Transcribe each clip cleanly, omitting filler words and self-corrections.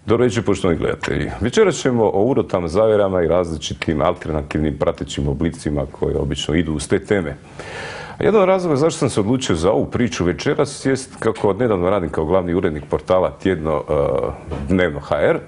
Dobro večer, poštovani gledatelji. Večeras ćemo o urotama, zavjerama i različitim alternativnim pratećim oblicima koji obično idu uz te teme. Jedan od razloga zašto sam se odlučio za ovu priču večeras jest kako odnedavno radim kao glavni urednik portala Tjedno Dnevno HR.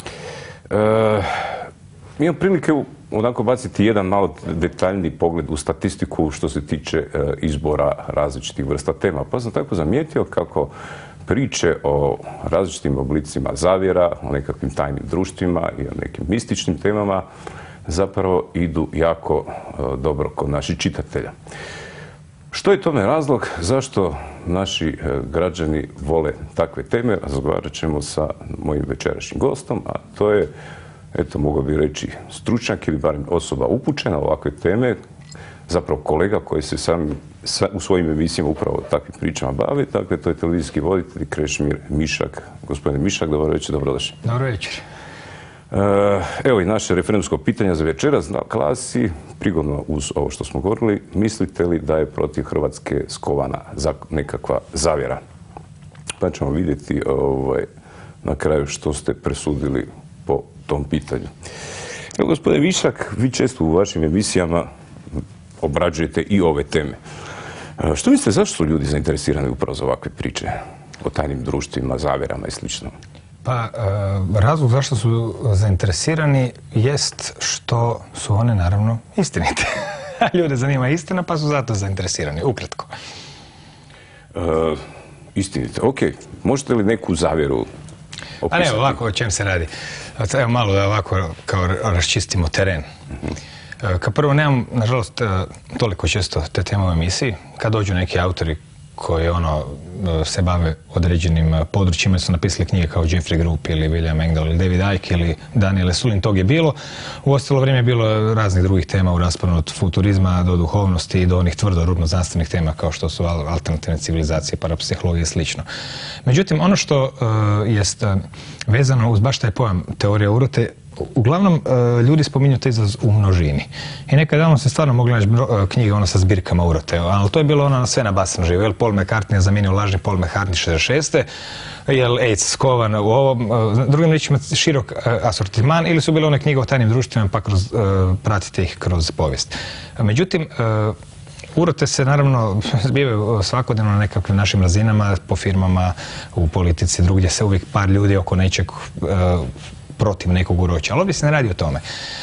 Imam prilike onako baciti jedan malo detaljni pogled u statistiku što se tiče izbora različitih vrsta tema. Pa sam tako zamijetio kako priče o različitim oblicima zavjera, o nekakvim tajnim društvima i o nekim mističnim temama zapravo idu jako dobro kod naših čitatelja. Što je tome razlog? Zašto naši građani vole takve teme? Razgovarat ćemo sa mojim večerašnjim gostom, a to je, eto, mogao bih reći stručnjak ili barem osoba upućena u ovakve teme, zapravo kolega koji se sam u svojim emisijama upravo takvim pričama bavi. Dakle, to je televizijski voditelj Krešimir Mišak. Gospodine Mišak, dobro večer, dobrodošli. Dobro večer. Evo i naše referendumsko pitanje za večeras glasi, prigodno uz ovo što smo govorili, mislite li da je protiv Hrvatske skovana nekakva zavjera? Pa ćemo vidjeti na kraju što ste presudili po tom pitanju. Evo, gospodine Mišak, vi često u vašim emisijama obrađujete i ove teme. Što mislite, zašto su ljudi zainteresirani upravo za ovakve priče o tajnim društvima, zavjerama i slično? Pa, razlog zašto su zainteresirani jest što su one naravno istinite. Ljude zanima istina, pa su zato zainteresirani, ukratko. Istinite, ok. Možete li neku zavjeru opisati? A ne, ovako, o čem se radi? Evo malo da ovako kao raščistimo teren. Kao prvo, nemam, nažalost, toliko često te teme u emisiji. Kad dođu neki autori koji se bave određenim područjima, su napisali knjige kao Jeffrey Group ili William Engdahl ili David Icke ili Daniel Sulin, tog je bilo. U ostalo vrijeme je bilo raznih drugih tema u rasponu od futurizma do duhovnosti i do onih tvrdo rubno-znanstvenih tema kao što su alternativne civilizacije, parapsihologije i slično. Međutim, ono što jest vezano uz baš taj pojam teorija urote, uglavnom ljudi spominju taj izraz u množini. I nekad davno se stvarno mogli naći knjige sa zbirkama urote, ali to je bilo sve na basan živo. Jel Paul McCartney je zamijenio lažni Paul McCartney 66. Jel AIDS skovan u ovom, drugim riječima širok asortiman, ili su bile one knjige o tajnim društvima pa pratite ih kroz povijest. Međutim, urote se naravno zbivaju svakodnevno na nekakvim našim razinama, po firmama, u politici, drugdje se uvijek par ljudi oko nečeg protiv nekog uroća, ali ovdje se ne radi o tome.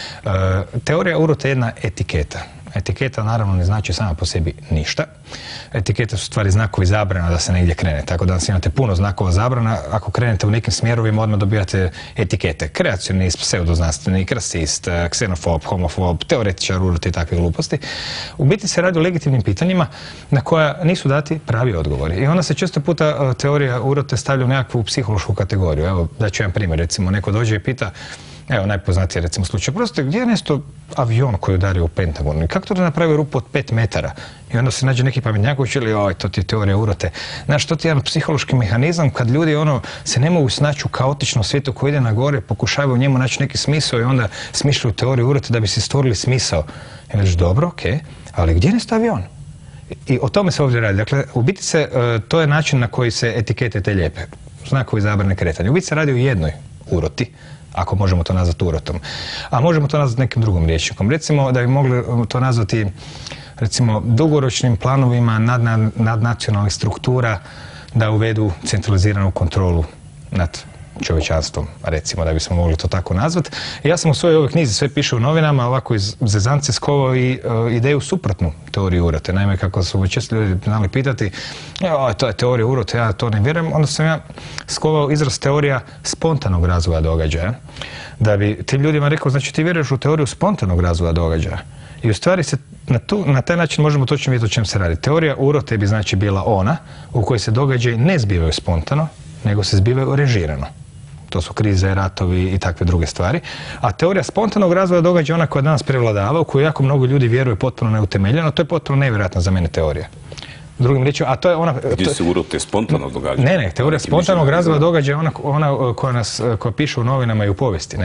Teorija urote je jedna etiketa. Etiketa naravno ne znači sama po sebi ništa. Etikete su stvari znakovi zabrana da se negdje krene. Tako da imate puno znakova zabrana. Ako krenete u nekim smjerovima, odmah dobijate etikete. Kreacionist, pseudoznanstvenik, rasist, ksenofob, homofob, teoretičar urote i takve gluposti. U biti se radi o legitimnim pitanjima na koja nisu dati pravi odgovori. I onda se često puta teorija urote stavlja u nekakvu psihološku kategoriju. Evo, daću jedan primjer. Recimo, neko dođe i pita, evo, najpoznatiji recimo slučaj. Prosto, gdje je nešto avion koji je udario u Pentagonu? I kako to da napravi rupu od 5 metara? I onda se nađe neki pametnjaković ili, oj, to ti je teorija urote. Znaš, to ti je jedan psihološki mehanizam kad ljudi se ne mogu snaći u kaotičnom svijetu koji ide na gore, pokušavaju u njemu naći neki smisao i onda smišljaju teoriju urote da bi si stvorili smisao. I reći, dobro, okej, ali gdje je nešto avion? I o tome se ovdje radi. Dakle, u biti to je način na koji se etikete te lijepe. Znakovi zabrane kretanja. U biti se radi o jednoj uroti, ako možemo to nazvati urotom. A možemo to nazvati nekim drugim rječnikom. Recimo da bi mogli to nazvati recimo dugoročnim planovima nadnacionalnih struktura da uvedu centraliziranu kontrolu nad čovječanstvom, recimo da bismo mogli to tako nazvati. Ja sam u svojoj ovoj knjizi Sve piše u novinama ovako iz zezance skovao i ideju suprotnu teoriji urote. Naime, kako su često ljudi znali pitati, to je teorija urote, ja to ne vjerujem, onda sam ja skovao izraz teorija spontanog razvoja događaja. Da bi tim ljudima rekao, znači ti vjeruješ u teoriju spontanog razvoja događaja. I u stvari se na taj način možemo točno vidjeti o čem se radi. Teorija urote bi znači bila ona u kojoj se događaji ne zbivaju spontano, nego se zbivaju režirano. To su krize, ratovi i takve druge stvari. A teorija spontanog razvoja događaja, ona koja danas prevladava, u koju jako mnogo ljudi vjeruje potpuno neutemeljeno, to je potpuno nevjerojatna za mene teorija. Drugim riječima, a to je ona... Gdje se urote spontano događa? Ne, teorija spontanog razvoja događaja je ona koja piše u novinama i u povijesti, ne?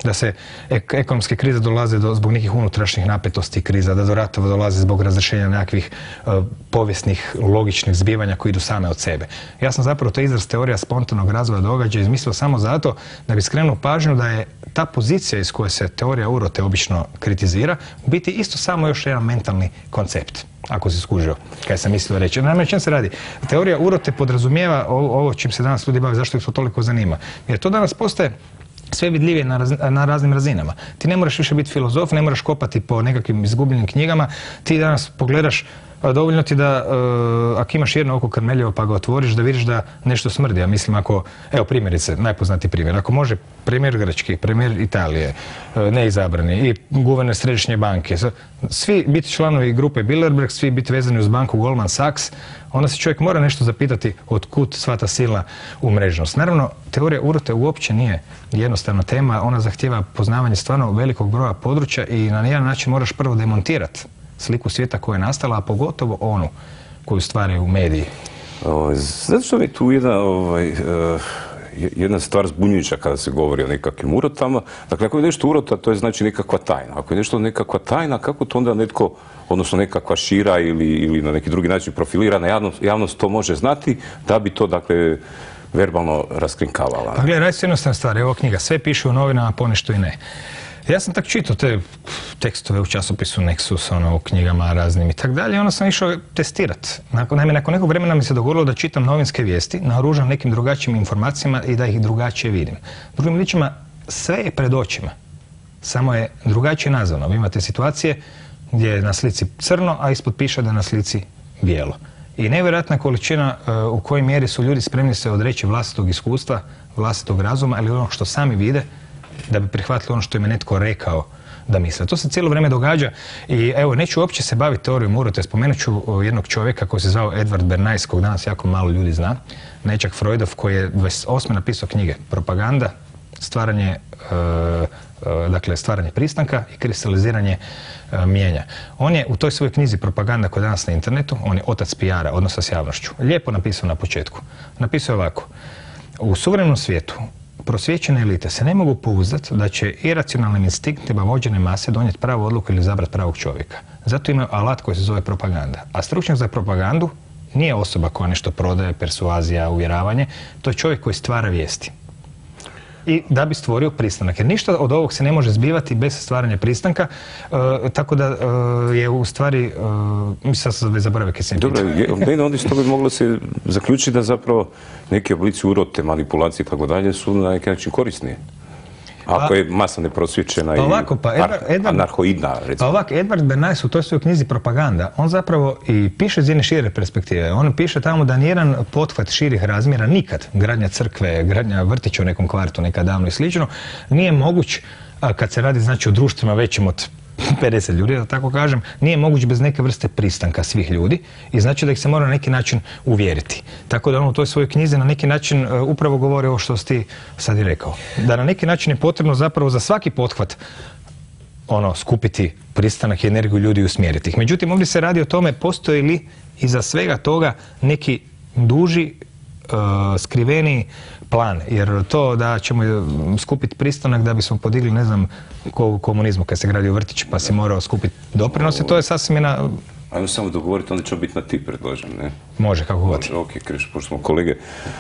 da se ekonomske krize dolaze zbog nekih unutrašnjih napetosti kriza, da do ratova dolaze zbog razrješenja nekakvih povijesnih, logičnih zbivanja koji idu same od sebe. Ja sam zapravo to izraz teorija spontanog razvoja događaja izmislio samo zato da bi skrenuo pažnju da je ta pozicija iz koje se teorija urote obično kritizira u biti isto samo još jedan mentalni koncept, ako si skužio kaj sam mislio reći. Naime, o čem se radi? Teorija urote podrazumijeva ovo čim se danas ljudi bave, zašto ih to toliko zanima. Jer to danas postaje sve vidljivije na raznim razinama. Ti ne moraš više biti filozof, ne moraš kopati po nekakvim izgubljenim knjigama, ti danas pogledaš, dovoljno ti da, ako imaš jedno oko krmeljivo pa ga otvoriš, da vidiš da nešto smrdi. Ja mislim ako, evo primjerice, najpoznatiji primjer, ako može premijer Grčki, premijer Italije, neizabrani i guverner Središnje banke, svi biti članovi grupe Bilderberg, svi biti vezani uz banku Goldman Sachs, onda se čovjek mora nešto zapitati od kud sva ta silna umreženost. Naravno, teorija urote uopće nije jednostavna tema, ona zahtijeva poznavanje stvarno velikog broja područja i na jedan način moraš prvo demontirati sliku svijeta koja je nastala, a pogotovo onu koju stvaraju mediji. Zato što mi tu jedna stvar zbunjujuća kada se govori o nekakvim urotama. Dakle, ako je nešto urota, to je znači nekakva tajna. Ako je nešto nekakva tajna, kako to onda netko, odnosno nekakva šira ili na neki drugi način profilirana javnost to može znati da bi to, dakle, verbalno raskrinkavala? Pa gledaj, radi se jednostavna stvar. Evo knjiga, sve piše u novinama, ponešto i ne. Ja sam tak čitao te tekstove u časopisu Nexus, u knjigama raznim i tak dalje, onda sam išao testirati. Naime, nakon nekog vremena mi se dogodilo da čitam novinske vijesti, naoružan nekim drugačijim informacijama i da ih drugačije vidim. Drugim riječima, sve je pred očima, samo je drugačije nazvano. Vi imate situacije gdje je na slici crno, a ispod piše da je na slici bijelo. I nevjerojatna količina u kojoj mjeri su ljudi spremni se odreći vlastitog iskustva, vlastitog razuma, ali ono što sami vide, da bi prihvatili ono što im je netko rekao da misle. To se cijelo vrijeme događa i evo, neću uopće se baviti teorijom urote, spomenut ću jednog čovjeka koji se zvao Edward Bernays, kog danas jako malo ljudi zna, nećak Freudov, koji je 28. napisao knjige Propaganda, stvaranje pristanka i kristaliziranje mijenja. On je u toj svojoj knjizi Propaganda koja je danas na internetu, on je otac PR-a, odnosa s javnošću, lijepo napisao na početku. Napisao je ovako: u suvremenom svijetu prosvjećene elite se ne mogu pouzdati da će iracionalnim instinktima vođene mase donijeti pravu odluku ili izabrati pravog čovjeka. Zato imaju alat koji se zove propaganda. A stručnjak za propagandu nije osoba koja nešto prodaje, persuazija, uvjeravanje, to je čovjek koji stvara vijesti. I da bi stvorio pristanak. Jer ništa od ovog se ne može zbivati bez stvaranja pristanka, tako da je u stvari, sad sam zaboravio kaj sam pitao. Dobro, onda iz toga bi moglo se zaključiti da zapravo neki oblici urote, manipulacije i tako dalje su na neki način korisnije. Ako je masa neprosvjećena i anarhoidna, recimo. Pa ovako, Edward Bernays u toj svojoj knjizi Propaganda, on zapravo i piše iz jedne šire perspektive. On piše tamo da nijedan pothvat širih razmjera nikad, gradnja crkve, gradnja vrtića u nekom kvartu nekad davno i slično, nije moguć kad se radi znači o društvima većim od 50 ljudi, da tako kažem, nije moguć bez neke vrste pristanka svih ljudi i znači da ih se mora na neki način uvjeriti. Tako da on u toj svojoj knjizi na neki način upravo govori ovo što si ti sad i rekao. Da na neki način je potrebno zapravo za svaki pothvat skupiti pristanak i energiju ljudi i usmjeriti ih. Međutim, ovdje se radi o tome postoji li iza svega toga neki duži, skriveni plan, jer to da ćemo skupiti pristanak da bismo podigli, ne znam, u komunizmu kad se gradio vrtić pa si morao skupiti doprinose, to je sasvim jedna... Ajmo samo dogovoriti, onda ćemo biti na ti, predlažem, ne? Može, kako god. Ok, Kriš, pošto smo kolege.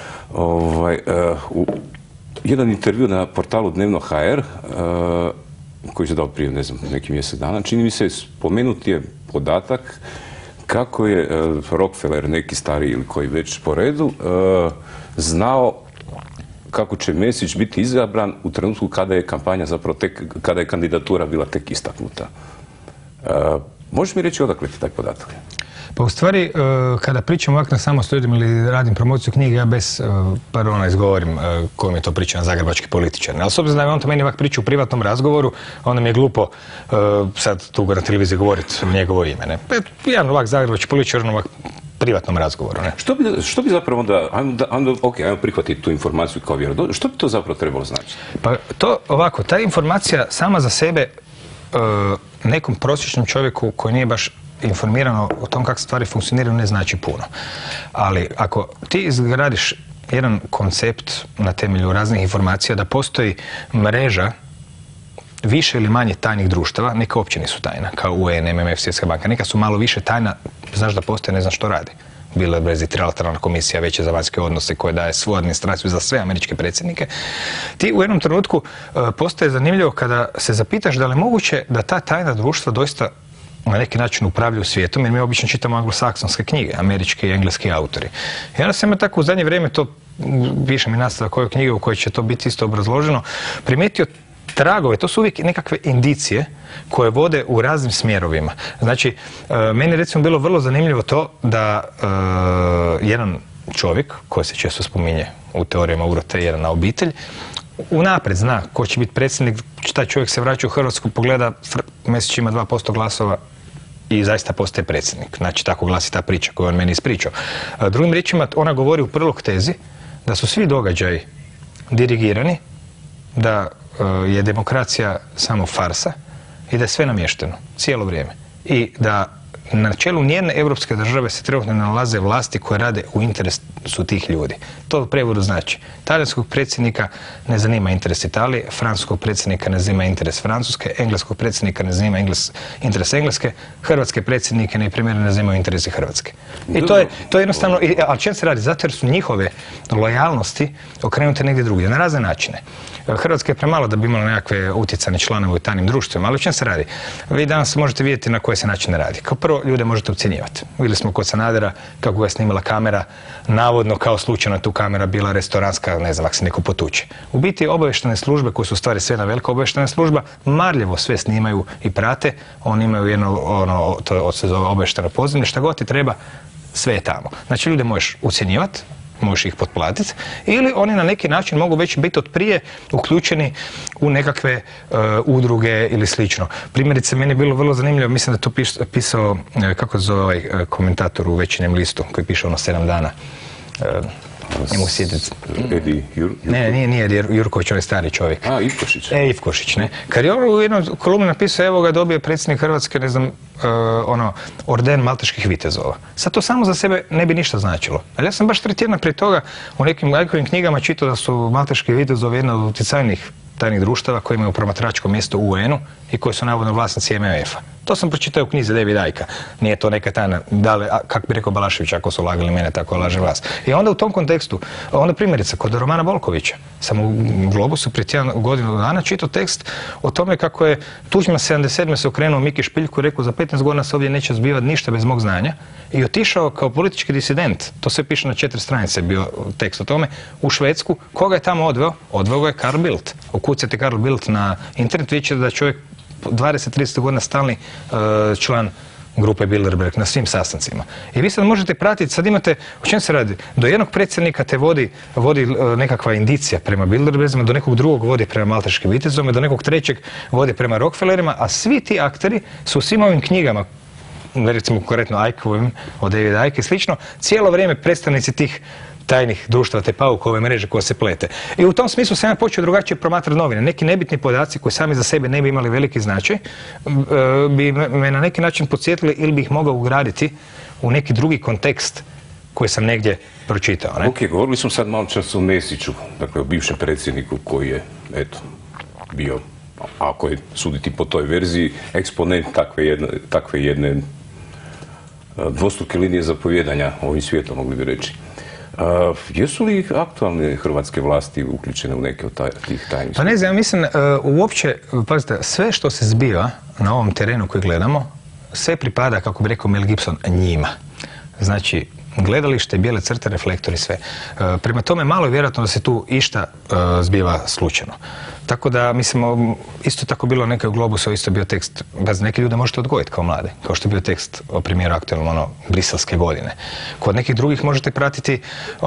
Jedan intervju na portalu Dnevno.hr koji se dao prije, ne znam, neki mjesec dana, čini mi se spomenut je podatak kako je Rockefeller, neki stariji ili koji već po redu, znao kako će Mesić biti izabran u trenutku kada je kampanja zapravo kada je kandidatura bila tek istaknuta. Možeš mi reći odakle ti taj podatak? Pa u stvari, kada pričam ovako na samostojim ili radim promociju knjige, ja bez pardona izgovorim kojom je to priča na zagrebački političar. Ali s obzirom da je on to meni ovak priča u privatnom razgovoru, onda mi je glupo sad tu na televiziji govoriti njegovo ime. Ne? Jedan ovak zagrebački političar, ovak privatnom razgovoru. Ne? Što bi zapravo onda, ajmo prihvatiti tu informaciju kao vjerodostojnu, što bi to zapravo trebalo značiti? Pa to ovako, ta informacija sama za sebe nekom prosječnom čovjeku koji nije baš informirano o tom kako stvari funkcioniraju ne znači puno. Ali ako ti izgradiš jedan koncept na temelju raznih informacija da postoji mreža više ili manje tajnih društava, neka uopće nisu tajna, kao UN, MMF, Svjetska banka, neka su malo više tajna, znaš da postoje, ne znam što radi. Bilderberg i trilateralna komisija Vijeća za vanjske odnose koja daje svoju administraciju za sve američke predsjednike. Ti u jednom trenutku postaje zanimljivo kada se zapitaš da li je moguće da ta tajna društva doista na neki način upravljaju svijetom, jer mi obično čitamo anglosaksonske knjige, američki i engleski autori. I onda sam tako u zadnje vrijeme, to piše mi nastavak koje knjige u kojoj će to biti isto obrazloženo, primijetio tragove, to su uvijek nekakve indicije koje vode u raznim smjerovima. Znači, meni recimo bilo vrlo zanimljivo to da jedan čovjek, koji se često spominje u teorijama urote, jedna obitelj, unaprijed zna ko će biti predsjednik, taj čovjek se vraća u Hrvatsku, pogleda, Mesić ima 2% glasova i zaista postaje predsjednik. Znači, tako glasi ta priča koju on meni ispričao. Drugim riječima, ona govori u prilog tezi da su svi događaji dirigirani, da je demokracija samo farsa i da je sve namješteno, cijelo vrijeme. I da na čelu nijedne europske države se trenutno nalaze vlasti koje rade u interesu tih ljudi. To u prijevodu znači, talijanskog predsjednika ne zanima interes Italije, francuskog predsjednika ne zanima interes Francuske, engleskog predsjednika ne zanima interes Engleske, hrvatske predsjednike ne primjer ne zanimaju interesi Hrvatske. I to je jednostavno, ali čem se radi? Zato jer su njihove lojalnosti okrenute negdje drugdje, na razne načine. Hrvatska je premalo da bi imala nekakve utjecajne članove u tajnim društvima, ali o čem se radi? Vi danas možete vidjeti na koje se načine radi. Kao prvo, ljude možete ucjenjivati. Vidjeli smo kod Sanadera kako ga je snimala kamera, navodno kao slučajno tu kamera bila restoranska, ne znam, ako se neko potuče. U biti obavještajne službe, koje su u stvari sve jedna velika obavještajna služba, marljivo sve snimaju i prate. Oni imaju jedno, to se zove obavještajno podzemlje, šta god ti treba, sve je tamo. Znači, ljude možeš ucjenjivati, možeš ih potplatiti, ili oni na neki način mogu već biti od prije uključeni u nekakve udruge ili slično. Primjerice, meni je bilo vrlo zanimljivo, mislim da je to pisao, kako se zove ovaj komentator u Večernjem listu, koji piše 7 dana. Ne mogu sjetiti. Edi Nije Jurković, on je stari čovjek. Ivkošić. Ivkošić, ne. Kad je on u jednoj kolumni napisao, evo ga dobio predsjednik Hrvatske, ne znam, orden malteških vitezova. Sad to samo za sebe ne bi ništa značilo. Ali ja sam baš 3 tjedna prije toga u nekim lajkovim knjigama čitao da su malteški vitezovi jedna od utjecajnijih tajnih društava koji imaju promatračko mjesto u UN-u i koji su navodno vlasnici MMF-a. To sam pročitao u knjizi Davida Icka. Nije to neka tajna, kako bi rekao Balašević, ako su lagali mene, tako laže vas. I onda u tom kontekstu, onda primjerice, kod Romana Volkovića, sam u Globusu prije godinu dana čitao tekst o tome kako je Tuđman 77. se okrenuo Miki Špiljku i rekao za 15 godina se ovdje neće zbivati ništa bez mog znanja i otišao kao politički disident, to sve piše na 4 stranice, bio tekst o tome, u Švedsku. Koga je tamo odveo? Odveo ga je Carl Bildt. Ukucajte Carl Bildt na internet, vidjet ćete da čovjek 20-30 godina stalni član grupe Bilderberg na svim sastancima. I vi sad možete pratiti, sad imate, o čem se radi? Do jednog predsjednika te vodi nekakva indicija prema Bilderbergima, do nekog drugog vodi prema malteškim vitezovima, do nekog trećeg vodi prema Rockefellerima, a svi ti akteri su u svim ovim knjigama, recimo konkretno Ickovim, od Davida Icka i slično, cijelo vrijeme predstavnici tih tajnih društva, te paukove mreže koja se plete. I u tom smislu sam ja počeo drugačije promatrati novine. Neki nebitni podaci koji sami za sebe ne bi imali veliki značaj, bi me na neki način podsjetili ili bi ih mogao ugraditi u neki drugi kontekst koji sam negdje pročitao. Ne? Ok, govorili smo sad malo čas o Mesiću, dakle o bivšem predsjedniku koji je, eto, bio, ako je suditi po toj verziji, eksponent takve jedne dvostruke linije zapovjedanja ovim svijetom, mogli bi reći. Jesu li aktualne hrvatske vlasti uključene u neke od tih tajnih? Pa ne znam, ja mislim, uopće, pazite, sve što se zbiva na ovom terenu koji gledamo, sve pripada, kako bi rekao Mel Gibson, njima. Znači, gledalište, bijele crte, reflektori, sve. Prema tome, malo je vjerojatno da se tu išta zbiva slučajno. Tako da, mislim, isto tako bilo nekaj u Globusu, isto bio tekst, neki ljude možete odgojiti kao mlade, kao što je bio tekst o premijeru aktualno, briselske godine. Kod nekih drugih možete pratiti,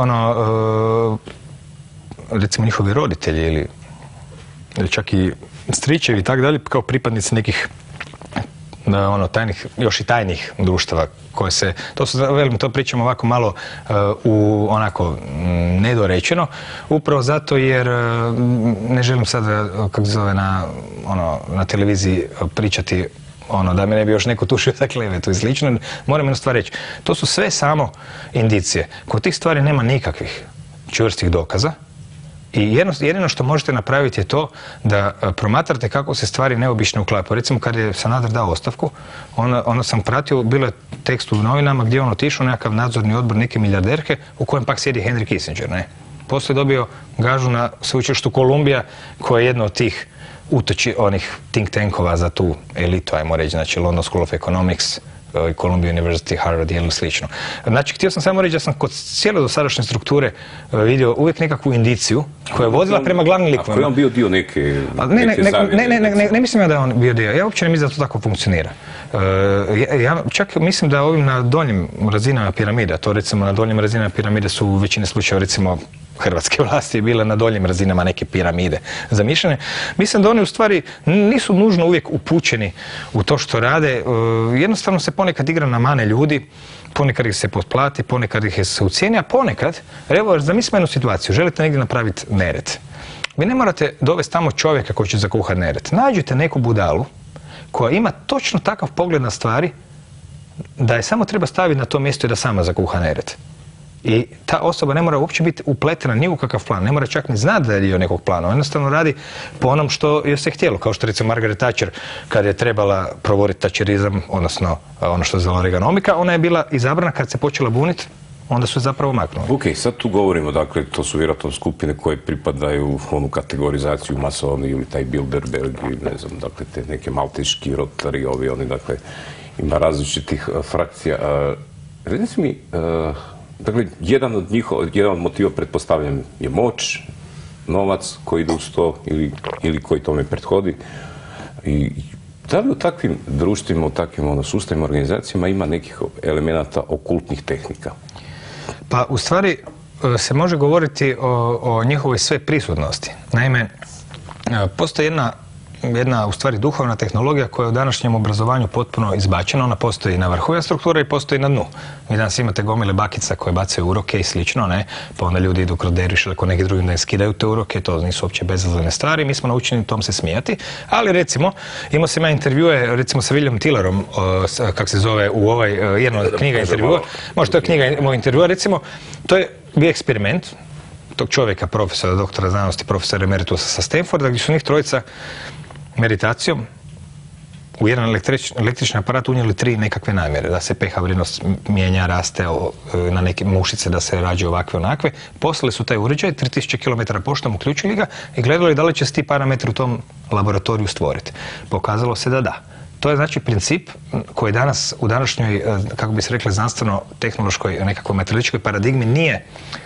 recimo njihovi roditelji ili čak i stričevi i tako dalje, kao pripadnici nekih tajnih, još i tajnih društava koje se, to pričamo ovako malo onako nedorečeno, upravo zato jer ne želim sad, kako se zove, na televiziji pričati da me ne bi još neko tušio za klevetu i slično. Moram jednu stvar reći, to su sve samo indicije. Kod tih stvari nema nikakvih čvrstih dokaza I jedino što možete napraviti je to da promatrate kako se stvari neobično uklapaju. Recimo kad je Sanader dao ostavku, onda sam pratio, bilo je tekst u novinama gdje on otišao nekakav nadzorni odbor neke milijarderke u kojem pak sjedi Henry Kissinger. Ne? Poslije dobio gažu na sveučilištu Kolumbija koja je jedna od tih onih think tankova za tu elitu, ajmo reći, znači London School of Economics, Columbia University, Harvard ili slično. Znači, htio sam samo reći da sam kod cijele dosadašnje strukture vidio uvijek nekakvu indiciju koja je vodila prema glavnim likovima. Ako je on bio dio neke Ne mislim ja da je on bio dio. Ja uopće ne mislim da to tako funkcionira. Ja čak mislim da ovim na donjim razinama piramide, to recimo na donjim razinama piramide su u većini slučajeva recimo hrvatske vlasti bile na doljim razinama neke piramide zamišljene. Mislim da oni u stvari nisu nužno uvijek upućeni u to što rade. Jednostavno se ponekad igra na mane ljudi, ponekad ih se potplati, ponekad ih se ucijeni, a ponekad, evo, zamislimo jednu situaciju, želite negdje napraviti nered. Vi ne morate dovesti tamo čovjeka koji će zakuhati nered. Nađite neku budalu koja ima točno takav pogled na stvari da je samo treba staviti na to mjesto i da sama zakuha nered. I ta osoba ne mora uopće biti upletena ni u kakav plan, ne mora čak ni znati da je dio nekog plana. On jednostavno radi po onom što je se htjelo. Kao što recimo Margaret Thatcher, kad je trebala provoditi tačerizam, odnosno ono što je zvala Reaganomika, ona je bila izabrana kad se počela buniti, onda su je zapravo maknuli. Ok, sad tu govorimo, dakle, to su vjerojatno skupine koje pripadaju u onu kategorizaciju masoni ili taj Bilderberg ili ne znam, dakle, te neke malteški rotari, ovi, oni, dakle, ima različitih frakcija. Recite mi, dakle, jedan od motiva, pretpostavljam, je moć, novac koji ide uz to ili koji tome prethodi. I da li u takvim društvima, u takvim sustavima, organizacijama ima nekih elemenata okultnih tehnika? Pa, u stvari, se može govoriti o njihovoj sve prisutnosti. Naime, postoji jedna u stvari duhovna tehnologija koja je u današnjem obrazovanju potpuno izbačena. Ona postoji na vrhu struktura i postoji na dnu. Vi danas imate gomile bakica koje bacaju uroke i slično, ne? Pa onda ljudi idu kod derviša ili kod nekih drugim da im skidaju te uroke, to nisu uopće bezazlene stvari, mi smo naučeni tom se smijati. Ali recimo, imao sam ja intervjue recimo sa William Tillerom, kako se zove u jedna od knjiga intervjua, možda to je knjiga moj intervjua, recimo, to je bio eksperiment tog čovjeka, profesora, doktora znanosti, profesora emeritusa sa Stanforda, gdje su njih trojica meditacijom u jedan električni aparat unijeli 3 nekakve namjere, da se pH vrijednost mijenja, raste na neke mušice, da se rađe ovakve onakve. Poslali su taj uređaj, 3000 km poštom, uključili ga i gledali da li će se ti parametri u tom laboratoriju stvoriti. Pokazalo se da da. To je znači princip koji danas u današnjoj, kako bi se rekli, znanstveno-tehnološkoj, nekakvoj materialističkoj paradigmi nije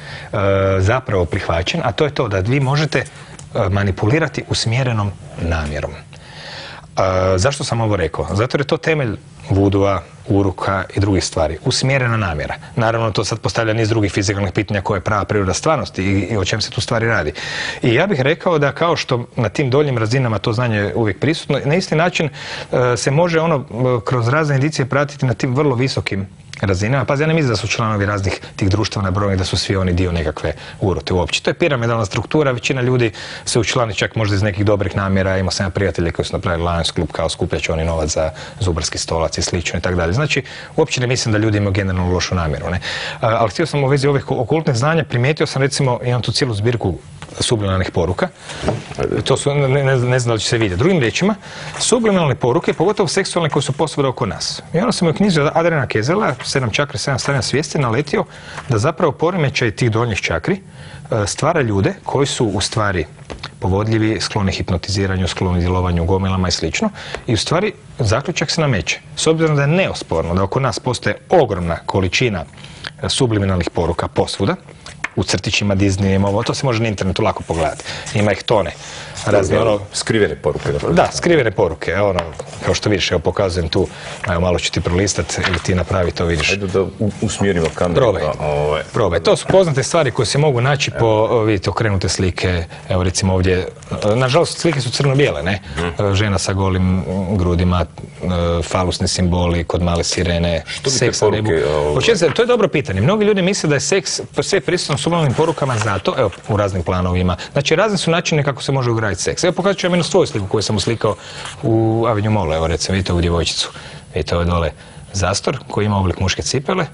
zapravo prihvaćen, a to je to da vi možete manipulirati usmjerenom namjerom. Zašto sam ovo rekao? Zato jer je to temelj vudua, uruka i drugih stvari. Usmjerena namjera. Naravno, to sad postavlja niz drugih fizikalnih pitanja koje je prava priroda stvarnosti i o čem se tu stvari radi. I ja bih rekao da kao što na tim doljim razinama to znanje je uvijek prisutno, na isti način se može kroz razne indicije pratiti na tim vrlo visokim razinama. Pazi, ja ne mislim da su članovi raznih tih društva nabrojeni, da su svi oni dio nekakve urote uopće. To je piramidalna struktura, većina ljudi se učlani čak možda iz nekih dobrih namjera. Imao sam ja prijatelje koji su napravili Lions Club kao skupljat će oni novac za zubarski stolac i slično i tako dalje. Znači, uopće ne mislim da ljudi imaju generalno lošu namjeru. Ne? Ali htio sam u vezi ovih okultnih znanja, primijetio sam recimo, imam tu cijelu zbirku subliminalnih poruka. To su, ne znam da li će se vidjeti. Drugim riječima, subliminalne poruke, pogotovo seksualne koje su posvuda oko nas. I onda sam u knjizi Adriana Kezela, 7 čakri, 7 stanja svijesti, naletio da zapravo poremećaj tih donjih čakri stvara ljude koji su u stvari povodljivi, skloni hipnotiziranju, skloni djelovanju gomilama i slično. I u stvari zaključak se nameće. S obzirom da je neosporno da oko nas postoje ogromna količina subliminalnih poruka posvuda, u crtićima, Disneyima, to se može na internetu lako pogledati. Ima ih tone. Razne, skrivene poruke. Da, skrivene poruke. Kao što vidiš, evo pokazujem tu, malo ću ti prolistati ili ti napravi to, vidiš. Ajde da usmjerimo kameru. Probaj. To su poznate stvari koje se mogu naći po, vidite, okrenute slike, evo recimo ovdje, nažalost slike su crno-bijele, ne? Žena sa golim grudima, falusni simboli kod male sirene, seks na nebu. To je dobro pitanje. Mnogi ljudi misle da je seks sve prisutno subliminalnim porukama zato, evo, u raznim planovima. Znači, razni su načine kako se može ugraditi seks. Evo, pokazat ću vam jednu svoju sliku koju sam uslikao u Avenue Mallu. Evo, recimo, vidite ovu djevojčicu. Vidite ovo dole zastor koji ima oblik muške cipele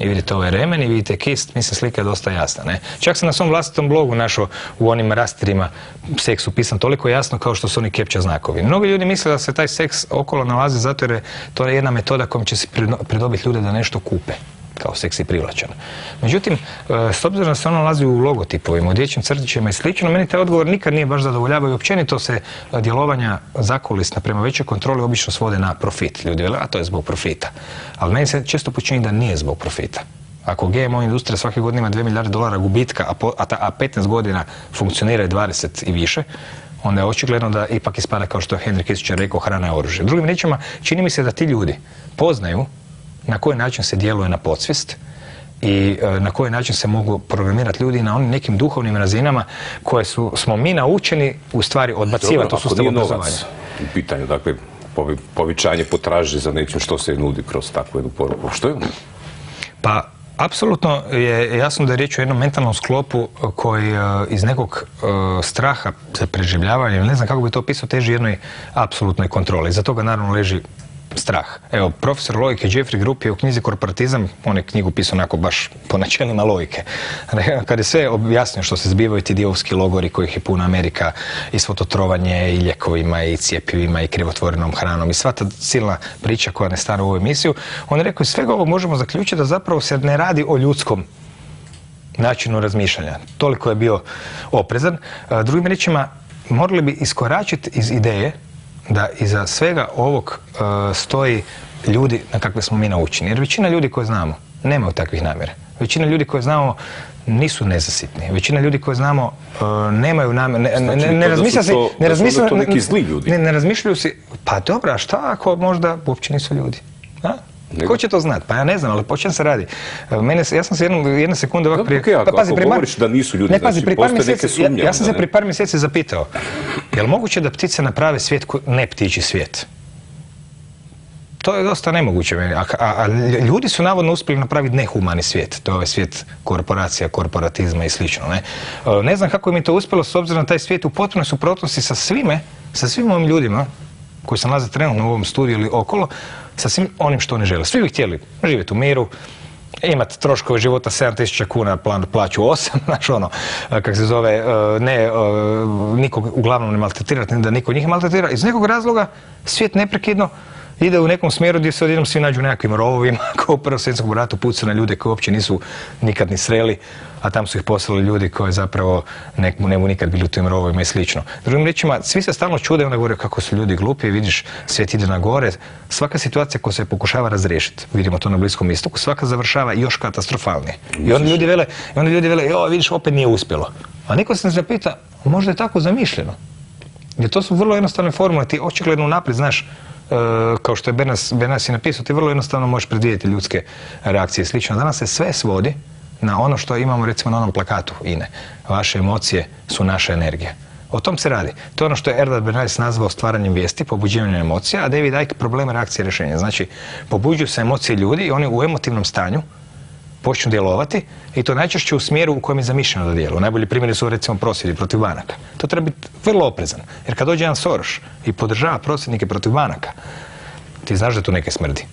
I vidite ovaj remen i vidite kist, mislim slika je dosta jasna. Ne? Čak sam na svom vlastitom blogu našao u onim rasterima seks upisan toliko jasno kao što su oni captcha znakovi. Mnogi ljudi misle da se taj seks okolo nalazi zato jer je to jedna metoda kojom će se pridobiti ljude da nešto kupe kao seks i privlačan. Međutim, s obzirom da se ono nalazi u logotipovima, u dječjim crtićima i slično, meni taj odgovor nikad nije baš zadovoljavao i općenito se djelovanja zakulisna prema većoj kontroli obično svode na profit. Ljudi vele, a to je zbog profita. Ali meni se često počini da nije zbog profita. Ako GMO industrija svake godine ima $2 milijarde gubitka, a 15 godina funkcionira 20 i više, onda je očigledno da ipak ispada, kao što je Henry Kissinger rekao, hrana je oružje. Drugim riječima, čini mi se da ti ljudi poznaju na koji način se djeluje na podsvijest i na koji način se mogu programirati ljudi na onim nekim duhovnim razinama koje smo mi naučeni u stvari odbacivati u sustavu obrazovanja. U pitanju, dakle, povećanje potražnje za nečim što se nudi kroz takvu jednu poruku. Što je ono? Pa, apsolutno je jasno da je riječ o jednom mentalnom sklopu koji iz nekog straha za preživljavanje, ne znam kako bi to opisao, teži jednoj apsolutnoj kontroli. Iza toga naravno leži strah. Evo, profesor logike Jeffrey Group je u knjizi Korporatizam, on je knjigu pisao onako baš po načelima logike. Kad je sve objasnio što se zbivaju ti divovski logori kojih je puna Amerika i svo to trovanje i ljekovima i cjepivima i krivotvorenom hranom i sva ta silna priča koja ne stane u ovu emisiju, on je rekao iz svega ovog možemo zaključiti da zapravo se ne radi o ljudskom načinu razmišljanja. Toliko je bio oprezan. Drugim riječima, morali bi iskoračiti iz ideje da iza svega ovog stoji ljudi na kakve smo mi naučeni. Jer većina ljudi koje znamo nemaju takvih namjera. Većina ljudi koje znamo nisu nezasitni. Većina ljudi koje znamo nemaju namjera. Ne razmišljaju si, pa dobro, a šta ako možda uopće nisu ljudi? A? Ko će to znati? Pa ja ne znam, ali po čem se radi? Ja sam se jedne sekunde ovak prije... Ako govoriš da nisu ljudi, znači postoje neke sumnje. Ja sam se prije par mjeseci zapitao, je li moguće da ptice naprave svijet, ne ptiči svijet? To je dosta nemoguće meni. A ljudi su navodno uspjeli napraviti nehumani svijet. To je ovaj svijet korporacija, korporatizma i slično. Ne znam kako im je to uspjelo s obzirom na taj svijet u potpunoj suprotnosti sa svim ovim ljudima koji se nalaze trenutno u ovom studiju ili okolo, sa svim onim što oni žele. Svi bi htjeli živjeti u miru, imati troškove života 7.000 kuna, plaću 8, znači ono, kak se zove, nikog uglavnom ne maltretirati, da niko njih maltretira. Iz nekog razloga svijet neprekidno ide u nekom smjeru gdje se odjednom svi nađu u nekakvim rovovima, kao u Prvom svjetskom ratu pucaju na ljude koji uopće nisu nikad ni sreli, a tam su ih poslali ljudi koji zapravo ne bi nikad bili u tim rovovima i slično. Drugim riječima, svi se stalno čude, onda govore kako su ljudi glupi, vidiš, svijet ide na gore. Svaka situacija koja se pokušava razriješiti, vidimo to na Bliskom istoku, svaka završava još katastrofalnije. I onda ljudi vele, jo, vidiš, opet nije uspjelo. A niko se ne zapita, možda je tako zamišljeno. Jer to su vrlo jednostavne formule, ti očigledno unaprijed znaš, kao što je Bernas i napisao, ti vrlo jednostavno možeš predvidjeti ljudske reakcije i slično. Danas se sve svodi na ono što imamo recimo na onom plakatu INE. Vaše emocije su naša energija. O tom se radi. To je ono što je Erdal Bernays nazvao stvaranjem vijesti, pobuđivanjem emocija, a David Icke probleme reakcije i rješenja. Znači, pobuđuju se emocije ljudi i oni u emotivnom stanju počnu djelovati i to najčešće u smjeru u kojem je zamišljeno da djeluju. Najbolji primjeri su recimo prosvjedi protiv banaka. To treba biti vrlo oprezan. Jer kad dođe jedan Soros i podržava prosvjednike protiv banaka, ti znaš da tu neke smrdi.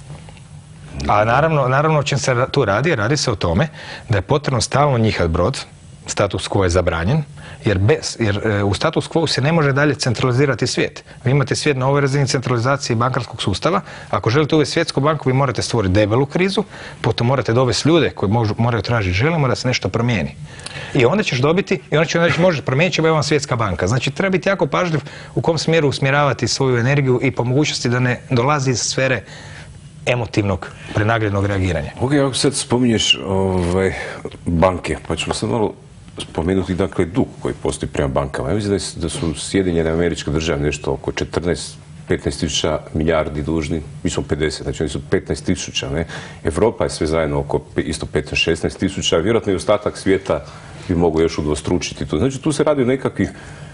A naravno o čem se tu radi? Radi se o tome da je potrebno stalno njihati brod, status quo je zabranjen, jer u status quo se ne može dalje centralizirati svijet. Vi imate svijet na ovoj razini centralizacije bankarskog sustava. Ako želite uvesti svjetsku banku, vi morate stvoriti debelu krizu, potom morate dovesti ljude koji moraju tražiti, želimo da se nešto promijeni. I onda ćeš dobiti, i onda će reći, može promijeniti će vam svjetska banka. Znači, treba biti jako pažljiv u kom smjeru usmjeravati svoju energiju i po mogućnosti da ne dolazi iz sfere emotivnog, prenagljenog reagiranja. Ok, ako sad spominješ banke, pa ćemo sad malo spomenuti dakle dug koji postoji prema bankama. Ja mislim da su Sjedinjene Američke Države nešto oko 15.000 milijardi dužni, mi smo 50, znači oni su 15.000, ne? Evropa je sve zajedno oko isto 15-16.000, vjerojatno i ostatak svijeta bi mogao još udvostručiti to. Znači tu se radi o nekakvih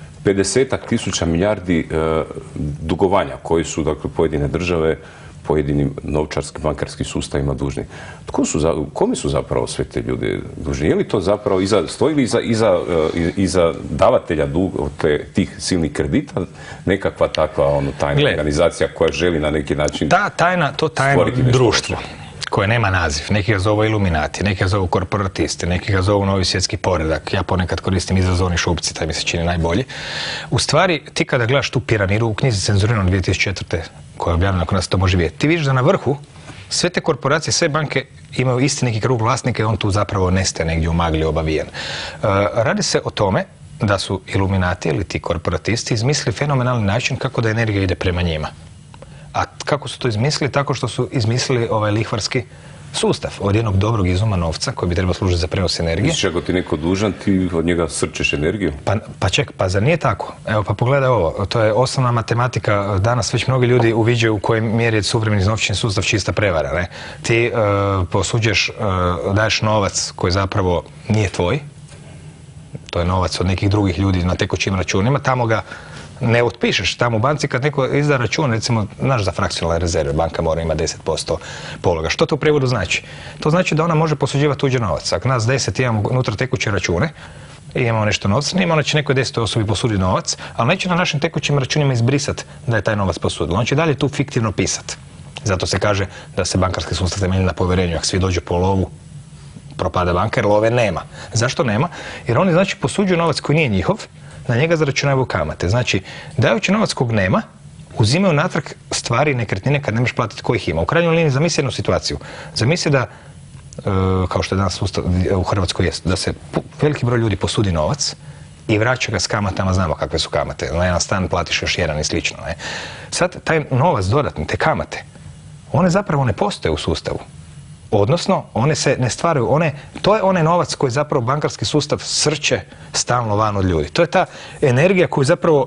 50.000 milijardi dugovanja koji su dakle pojedine države pojedinim novčarskim, bankarskim sustavima dužni. Kome su zapravo sve te ljude dužni? Je li to zapravo, stoji li iza davatelja tih silnih kredita nekakva takva tajna organizacija koja želi na neki način to tajno društvo koje nema naziv. Neki ga zovu iluminati, neki ga zovu korporatisti, neki ga zovu novi svjetski poredak. Ja ponekad koristim izraz oni šupci, taj mi se čini najbolji. U stvari, ti kada gledaš tu piramidu u knjizi Cenzurirano 2004. koja je objavljena ako nas to može vidjeti, ti vidiš da na vrhu sve te korporacije, sve banke imaju isti neki krug vlasnika i on tu zapravo nestaje negdje u magli obavijen. Radi se o tome da su iluminati ili ti korporatisti izmislili fenomenalni način kako da energija ide prema njima. A kako su to izmislili? Tako što su izmislili ovaj lihvarski sustav od jednog dobrog izuma novca koji bi trebao služiti za prenos energije. Misliš ako ti neko dužan, ti od njega srčeš energiju? Pa zar nije tako? Evo pa pogledaj ovo, to je osnovna matematika, danas već mnogi ljudi uviđaju u kojoj mjeri je suvremeni novčani sustav čista prevara. Ne? Ti posuđuješ, daješ novac koji zapravo nije tvoj, to je novac od nekih drugih ljudi na tekućim računima, tamo ga ne otpišeš. Tamo u banci kad neko izda račun, recimo, znaš za frakcionalne rezerve, banka mora imati 10% pologa. Što to u prijevodu znači? To znači da ona može posuđivati tuđi novac. Ako nas 10 imamo unutra tekuće račune i imamo nešto novca, onda će nekoj 10 osobi posuditi novac, ali neće na našim tekućim računima izbrisati da je taj novac posudilo. On će dalje tu fiktivno pisati. Zato se kaže da se bankarski sustav temelji na povjerenju. Ako svi dođu po lovu, propada banka jer love nema. Zašto nema? Jer oni znači posuđuju novac koji nije njihov, na njega zaračunavaju kamate. Znači, dajući novac kog nema, uzimaju natrag stvari i nekretnine kad nemaš platiti kojih ima. U krajnjoj liniji zamisli jednu situaciju. Zamisli da, kao što je danas sustav u Hrvatskoj jest, da se veliki broj ljudi posudi novac i vraća ga s kamatama, znamo kakve su kamate. Na jedan stan platiš još jedan i slično. Ne? Sad, taj novac dodatni, te kamate, one zapravo ne postoje u sustavu. Odnosno, one se ne stvaraju, to je onaj novac koji zapravo bankarski sustav srče stalno van od ljudi. To je ta energija koju zapravo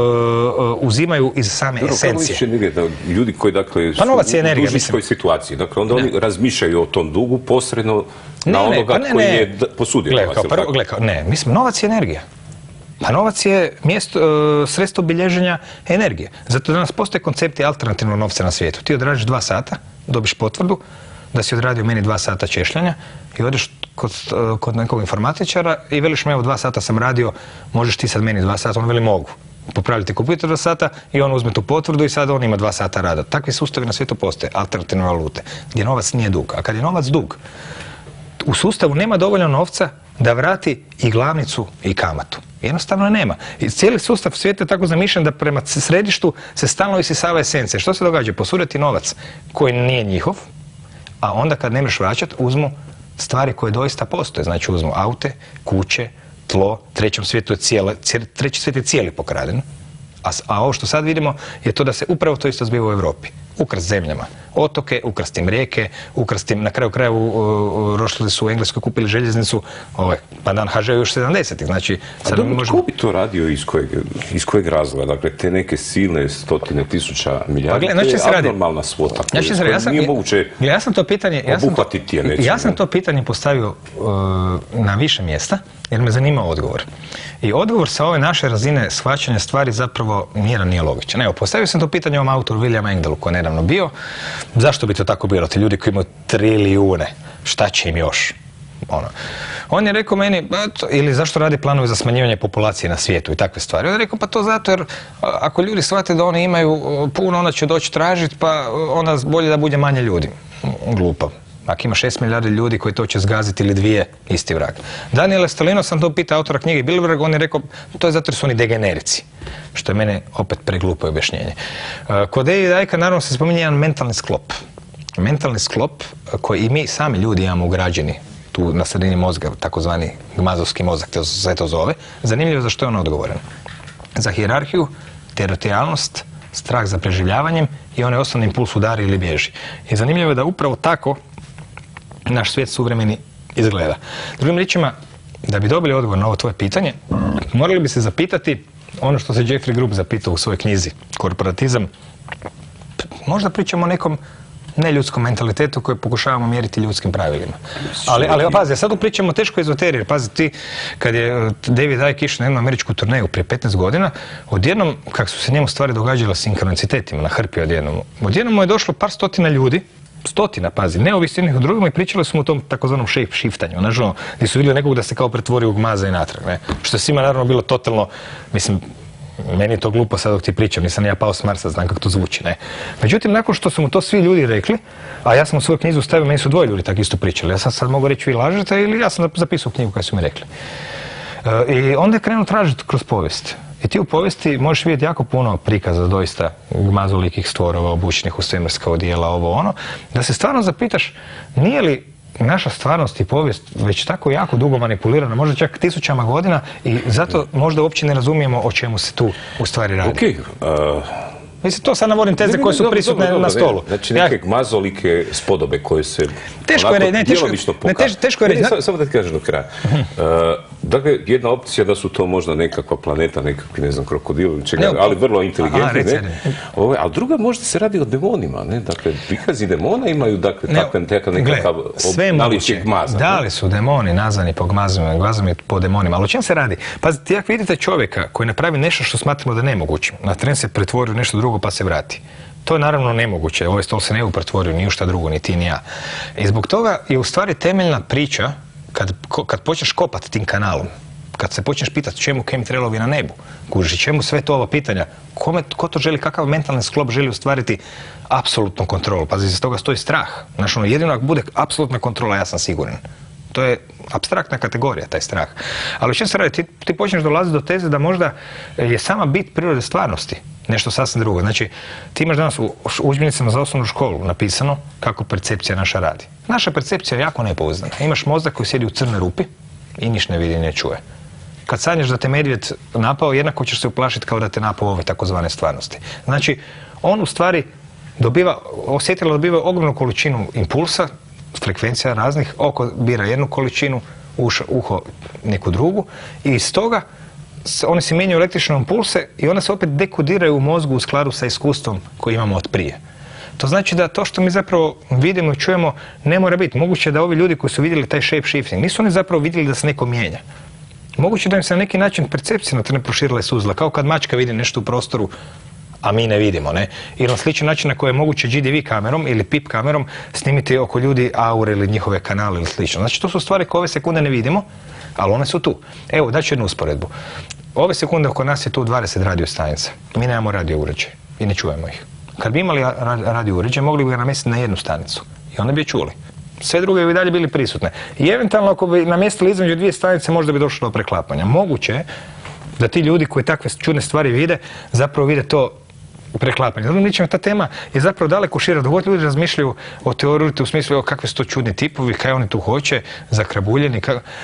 uzimaju iz same esencije. Kako energija, da ljudi koji dakle pa novac je energija, u dužničkoj situaciji, dakle onda oni razmišljaju o tom dugu posredno na onoga koji je posudio novac. Ne, mislim, novac je energija. Pa novac je sredstvo bilježenja energije. Zato danas postoje koncepti alternativnog novca na svijetu. Ti odradiš 2 sata, dobiš potvrdu da si odradio meni 2 sata češljanja i odeš kod nekog informatičara i veliš me, evo 2 sata sam radio, možeš ti sad meni 2 sata, on veli mogu. Popraviti kompjuter 2 sata i on uzme tu potvrdu i sad on ima 2 sata rada. Takvi sustavi na svijetu postoje, alternativne valute, gdje novac nije dug. A kad je novac dug, u sustavu nema dovoljno novca da vrati i glavnicu i kamatu. Jednostavno nema. I cijeli sustav svijeta je tako zamišljen da prema središtu se stalno isisava esencija. Što se događa? Posuditi novac koji nije njihov, a onda kad ne možeš vraćati, uzmu stvari koje doista postoje. Znači uzmu aute, kuće, tlo, treći svijet je cijeli pokraden. A ovo što sad vidimo je to da se upravo to isto zbiva u Europi. Ukrast zemljama. Otoke, ukrast im rijeke, ukrast im, na kraju rošli su u Engleskoj, kupili željeznicu, pa dan HŽ još 70-ih. Znači, sad tko bi to radio iz kojeg razloga? Dakle, te neke silne stotine tisuća milijardi, to je abnormalna svota koju nije moguće obuhvatiti. Ja sam to pitanje postavio na više mjesta, jer me zanima odgovor. I odgovor sa ove naše razine shvaćanja stvari zapravo nije logičan. Evo, postavio sam to pitanje ovom autoru Williamu Engdahlu koji je nedavno bio. Zašto bi to tako bilo? Ti ljudi koji imaju trilijune, šta će im još? On je rekao meni, ili zašto radi planove za smanjivanje populacije na svijetu i takve stvari. On je rekao, pa to zato jer ako ljudi shvate da oni imaju puno, onda će doći tražiti, pa onda bolje da bude manje ljudi. Glupo. Ako ima 6 milijardi ljudi koji to će zgaziti ili 2, isti vrag. Daniele Stalino sam to pitao, autora knjige Bilderberg, on je rekao, to je zato jer su oni degenerici. Što je mene opet preglupo objašnjenje. Kod Davida Icke naravno se spominje jedan mentalni sklop. Mentalni sklop koji i mi sami ljudi imamo ugrađeni tu na sredini mozga, takozvani gmazovski mozak, se to zove. Zanimljivo za što je on odgovoran. Za hijerarhiju, teritorijalnost, strah za preživljavanjem i onaj osnovni impuls udari ili bježi. I zanimljivo je da upravo tako naš svijet suvremeni izgleda. Drugim riječima, da bi dobili odgovor na ovo tvoje pitanje, morali bi se zapitati ono što se Jeffrey Grubb zapitao u svojoj knjizi Korporatizam. Možda pričamo o nekom neljudskom mentalitetu koji pokušavamo mjeriti ljudskim pravilima. Ali pazi, sad pričamo teško ezoterije. Pazi, ti, kad je David Icke išao na jednu američku turneju prije 15 godina, odjednom, kako su se njemu stvari događale sinkronicitetima na hrpi odjednom mu je došlo par stotina ljudi, pazi, neovisni jednih od drugima i pričali su mu o tom takozvanom shape shiftanju, gdje su vidjeli nekog da se kao pretvori u gmaza i natrag, ne? Što je svima naravno bilo totalno, mislim, Meni je to glupo sad dok ti pričam, nisam ja pao s Marsa, znam kako to zvuči, ne. Međutim, nakon što su mu to svi ljudi rekli, a ja sam u svoju knjigu stavio, meni su dvoje ljudi tako isto pričali. Ja sad mogu reći vi lažete ili ja sam zapisao knjigu koju su mi rekli. I onda je krenuo tražiti kroz povijest. I ti u povijesti možeš vidjeti jako puno prikaza doista gmazolikih stvorova, obučenih u svemirska odijela, ovo ono, da se stvarno zapitaš nije li naša stvarnost i povijest već tako jako dugo manipulirana, možda čak tisućama godina i zato možda uopće ne razumijemo o čemu se tu u stvari radi. Okay. Mislim, to sad navodim teze koje su prisutne na stolu. Znači neke gmazolike spodobe koje se djelomično pokažu. Teško je reći. Samo da ti kažem do kraja. Dakle, jedna opcija da su to možda nekakva planeta, nekakvi, ne znam, krokodili, ali vrlo inteligentni. Ali druga možda se radi o demonima. Dakle, prikazi demona imaju nekakav naličje gmaza. Da li su demoni nazvani po gmazima, gmazami po demonima, ali o čem se radi? Pazite, ako vidite čovjeka koji napravi nešto što smatramo da je nemoguće, na tren se pretvori u nešto drugo pa se vrati. To je naravno nemoguće. Ovaj stol se ne pretvorio ni u šta drugo, ni ti ni ja. I zbog toga je u stvari temeljna priča, kad počneš kopati tim kanalom, kad se počneš pitati čemu chemtrailovi na nebu, kužiš, čemu sve to ova pitanja, ko to želi, kakav mentalni sklop želi ostvariti apsolutnu kontrolu. Pazi, iz toga stoji strah. Znaš, jedino ako bude apsolutna kontrola, ja sam siguran. To je apstraktna kategorija, taj strah. Ali o čem se radi? Ti počneš dolaziti do teze da možda je sama bit prirode stvarnosti nešto sasvim drugo. Znači, ti imaš danas u udžbenicima za osnovnu školu napisano kako percepcija naša radi. Naša percepcija je jako nepouzdana. Imaš mozak koji sjedi u crnoj rupi i niš ne vidi, ne čuje. Kad sanjaš da te medvjed napao, jednako ćeš se uplašiti kao da te napao ove takozvane stvarnosti. Znači, on u stvari osjetilo dobiva ogromnu količinu impulsa, frekvencija raznih, oko bira jednu količinu, uho neku drugu i iz toga oni se mijenjaju električne impulse i one se opet dekodiraju u mozgu u skladu sa iskustvom koje imamo od prije. To znači da to što mi zapravo vidimo i čujemo ne mora biti. Moguće da ovi ljudi koji su vidjeli taj shape shifting, nisu oni zapravo vidjeli da se neko mijenja. Moguće da im se na neki način percepcija na trene proširila suzla, kao kad mačka vidi nešto u prostoru, a mi ne vidimo, ne? I na sličan način na koji je moguće GDV kamerom ili PIP kamerom snimiti oko ljudi aure ili njihove kanale ili slično. Znači, to su stvari koje ove sekunde ne vidimo, ali one su tu. Evo, daću jednu usporedbu. Ove sekunde oko nas je tu 20 radio stanica. Mi nemamo radio uređaj i ne čujemo ih. Kad bi imali radio uređaj, mogli bi ga namjestiti na jednu stanicu i onda bi je čuli. Sve druge bi dalje bili prisutne. I eventualno ako bi namjestili između dvije stanice, možda bi došlo do preklapanja. Moguće je da ti ljudi koji takve čudne stvari vide, zapravo vide to preklapanje. Zato mi ta tema je zapravo daleko šira. Dok ljudi razmišljaju o teoriji u smislu kakve su to čudni tipovi, kaj oni tu hoće, zakrabuljeni.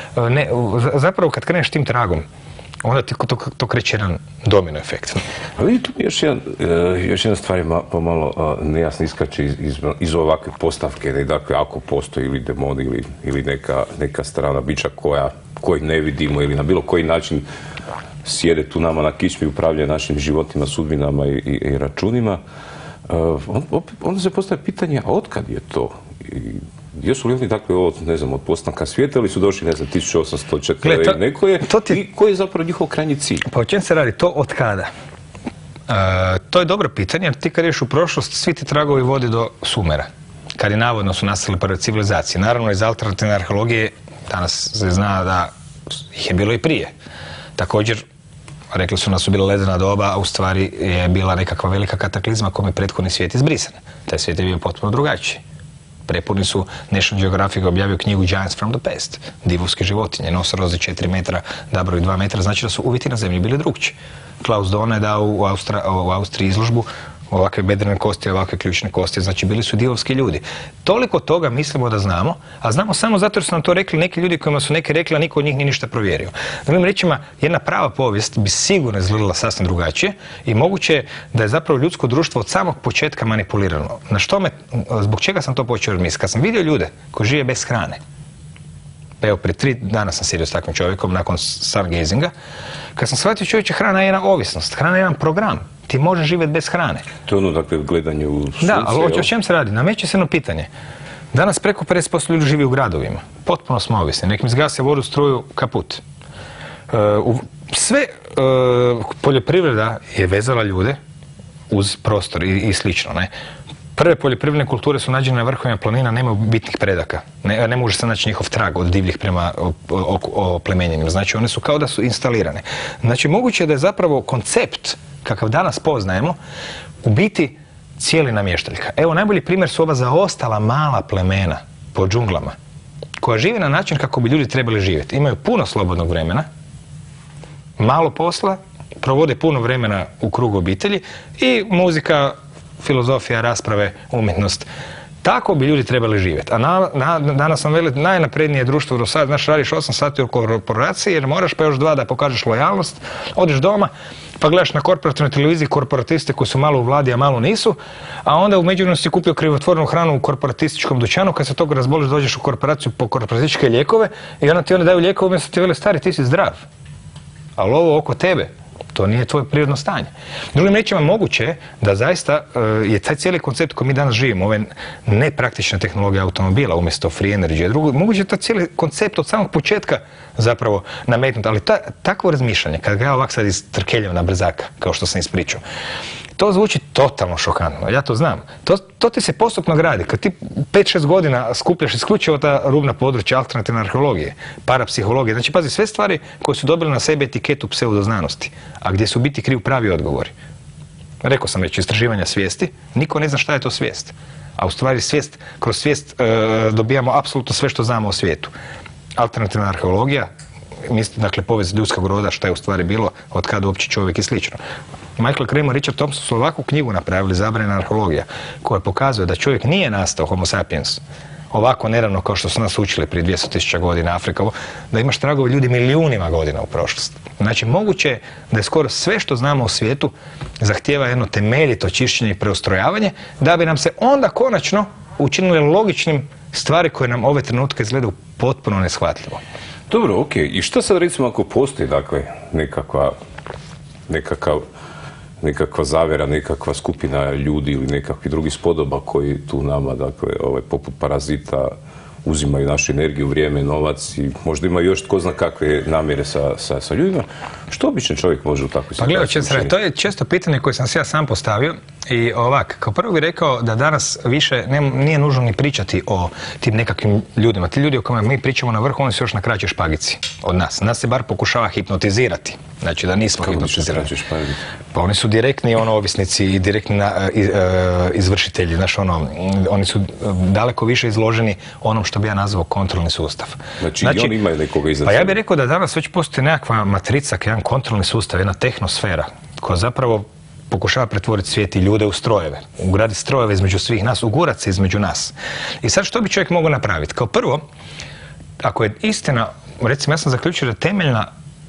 Zapravo kad kreneš tim tragom, onda ti to kreće jedan domino efekt. A vidi, tu mi još jedna stvar je pomalo nejasno iskače iz ovakve postavke, dakle, ako postoji ili demon ili neka strana bića koji ne vidimo ili na bilo koji način sjede tu nama na kičmi, upravljaju našim životima, sudbinama i računima, onda se postavlja pitanje, a otkad je to? Jesu li oni, dakle, od postanka svijeta ili su došli, 1804 i neko je, i koji je zapravo njihov krajnji cilj? Pa o čem se radi? To od kada? To je dobro pitanje, jer ti kad ideš u prošlost, svi ti tragovi vodi do Sumera, kad je navodno su nastale prve civilizacije. Naravno, iz alternativne arheologije danas se zna da ih je bilo i prije. Također, rekli su nas su bila ledena doba, a u stvari je bila nekakva velika kataklizma kome je prethodni svijet izbrisan. Taj svijet je bio potpuno drugačiji. Prepuni su, National Geographic objavio knjigu Giants from the Past, divovske životinje, nosorozi 4 metra, dabrovi 2 metra, znači da su uvjeti na zemlji bili drugčiji. Klaus Dona je dao u Austriji izložbu ovakve bedrene kosti, ovakve ključne kosti, znači bili su divovski ljudi. Toliko toga mislimo da znamo, a znamo samo zato jer su nam to rekli neki ljudi kojima su neki rekli, a niko od njih nije ništa provjerio. Drugim riječima, jedna prava povijest bi sigurno izgledala sasvim drugačije i moguće je da je zapravo ljudsko društvo od samog početka manipulirano. Zbog čega sam to počeo misliti? Kad sam vidio ljude koji žive bez hrane, evo, prije 3 dana sam sjedio s takvim čovjekom nakon stargazinga, kad sam shvatio čovječe, hrana je jedna ovisnost, hrana je jedan program. Ti možeš živjeti bez hrane. To je dakle, gledanje u sunce. Da, ali o čem se radi? Nameće se jedno pitanje. Danas preko 50% ljudi živi u gradovima. Potpuno smo ovisni. Nek mi zgase vodu, struju, kaput. Sve poljoprivreda je vezala ljude uz prostor i slično. Ne? Prve poljoprivredne kulture su nađene na vrhovima planina, nema bitnih predaka. Ne može se naći njihov trag od divljih prema oplemenjenim. Znači, one su kao da su instalirane. Znači, moguće je da je zapravo koncept, kakav danas poznajemo, u biti cijeli namještaljka. Evo, najbolji primjer su ova zaostala mala plemena po džunglama, koja žive na način kako bi ljudi trebali živjeti. Imaju puno slobodnog vremena, malo posla, provode puno vremena u krugu obitelji i muzika, filozofija, rasprave, umjetnost. Tako bi ljudi trebali živjeti. A danas nam veli najnaprednije društvo do sad, znaš, radiš 8 sati u korporaciji jer moraš pa još 2 da pokažeš lojalnost, odeš doma, pa gledaš na korporativnoj televiziji korporatiste koji su malo u vladi, a malo nisu, a onda u međuvremenu si kupio krivotvorenu hranu u korporatističkom dućanu, kad se toga razboliš dođeš u korporaciju po korporatističke lijekove i onda ti daju lijekove umjesto ti vele stari, ti si zdrav. Ali ovo oko tebe, to nije tvoje prirodno stanje. Drugim riječima, moguće je da zaista je taj cijeli koncept koji mi danas živimo, ove nepraktične tehnologije automobila umjesto free energy, moguće je taj cijeli koncept od samog početka zapravo nametnut, ali takvo razmišljanje, kad ga ja ovak sad istrkeljem na brzaka, kao što sam ispričao, to zvuči totalno šokantno, ja to znam. To ti se postupno gradi. Kad ti 5-6 godina skupljaš isključivo ta rubna područja alternativne arheologije, parapsihologije, znači pazi, sve stvari koje su dobile na sebe etiketu pseudoznanosti, a gdje su biti kriv pravi odgovori. Rekao sam već, istraživanja svijesti, niko ne zna šta je to svijest. A u stvari kroz svijest dobijamo apsolutno sve što znamo o svijetu. Alternativna arheologija, dakle povijest ljudskog roda, šta je u stvari bilo, od kada uopće čovjek i slično. Michael Kramer i Richard Thompson su ovakvu knjigu napravili, Zabranjena arheologija, koja pokazuje da čovjek nije nastao Homo sapiens ovako neravno kao što su nas učili prije 200.000 godina Afrika, da imaš tragove ljudi milijunima godina u prošlosti. Znači, moguće je da je skoro sve što znamo u svijetu zahtijeva jedno temeljito čišćenje i preustrojavanje, da bi nam se onda konačno učinili logičnim stvari koje nam ove trenutke izgledaju potpuno neshvatljivo. Dobro, okej. I što sad recimo ako postoji, dakle, nekakva zavjera, nekakva skupina ljudi ili nekakvi drugi spodoba koji tu nama, dakle, poput parazita uzimaju našu energiju, vrijeme, novac i možda imaju još tko zna kakve namjere sa ljudima. Što običan čovjek može u takvoj situaciji učiniti? To je često pitanje koje sam se ja sam postavio i ovak, kao prvo bih rekao da danas više nije nužno ni pričati o tim nekakvim ljudima. Ti ljudi o kojima mi pričamo na vrhu, oni su još na kraćoj špagici od nas. Nas se bar pokušava hipnotizirati. Znači da nismo hipnotizirani. Pa oni su direktni ovisnici i direktni izvršitelji. Znači, oni su daleko više izloženi onom što bi ja nazvao kontrolni sustav. Znači i oni imaju nekoga iza sebe. Pa ja bih rekao da danas već postoji nekakva matrica, jedan kontrolni sustav, jedna tehnosfera koja zapravo pokušava pretvoriti svijet i ljude u strojeve, ugraditi strojeve između svih nas, ugurati se između nas. I sad što bi čovjek mogao napraviti? Kao prvo, ako je istina, recimo ja sam zaključio da temeljna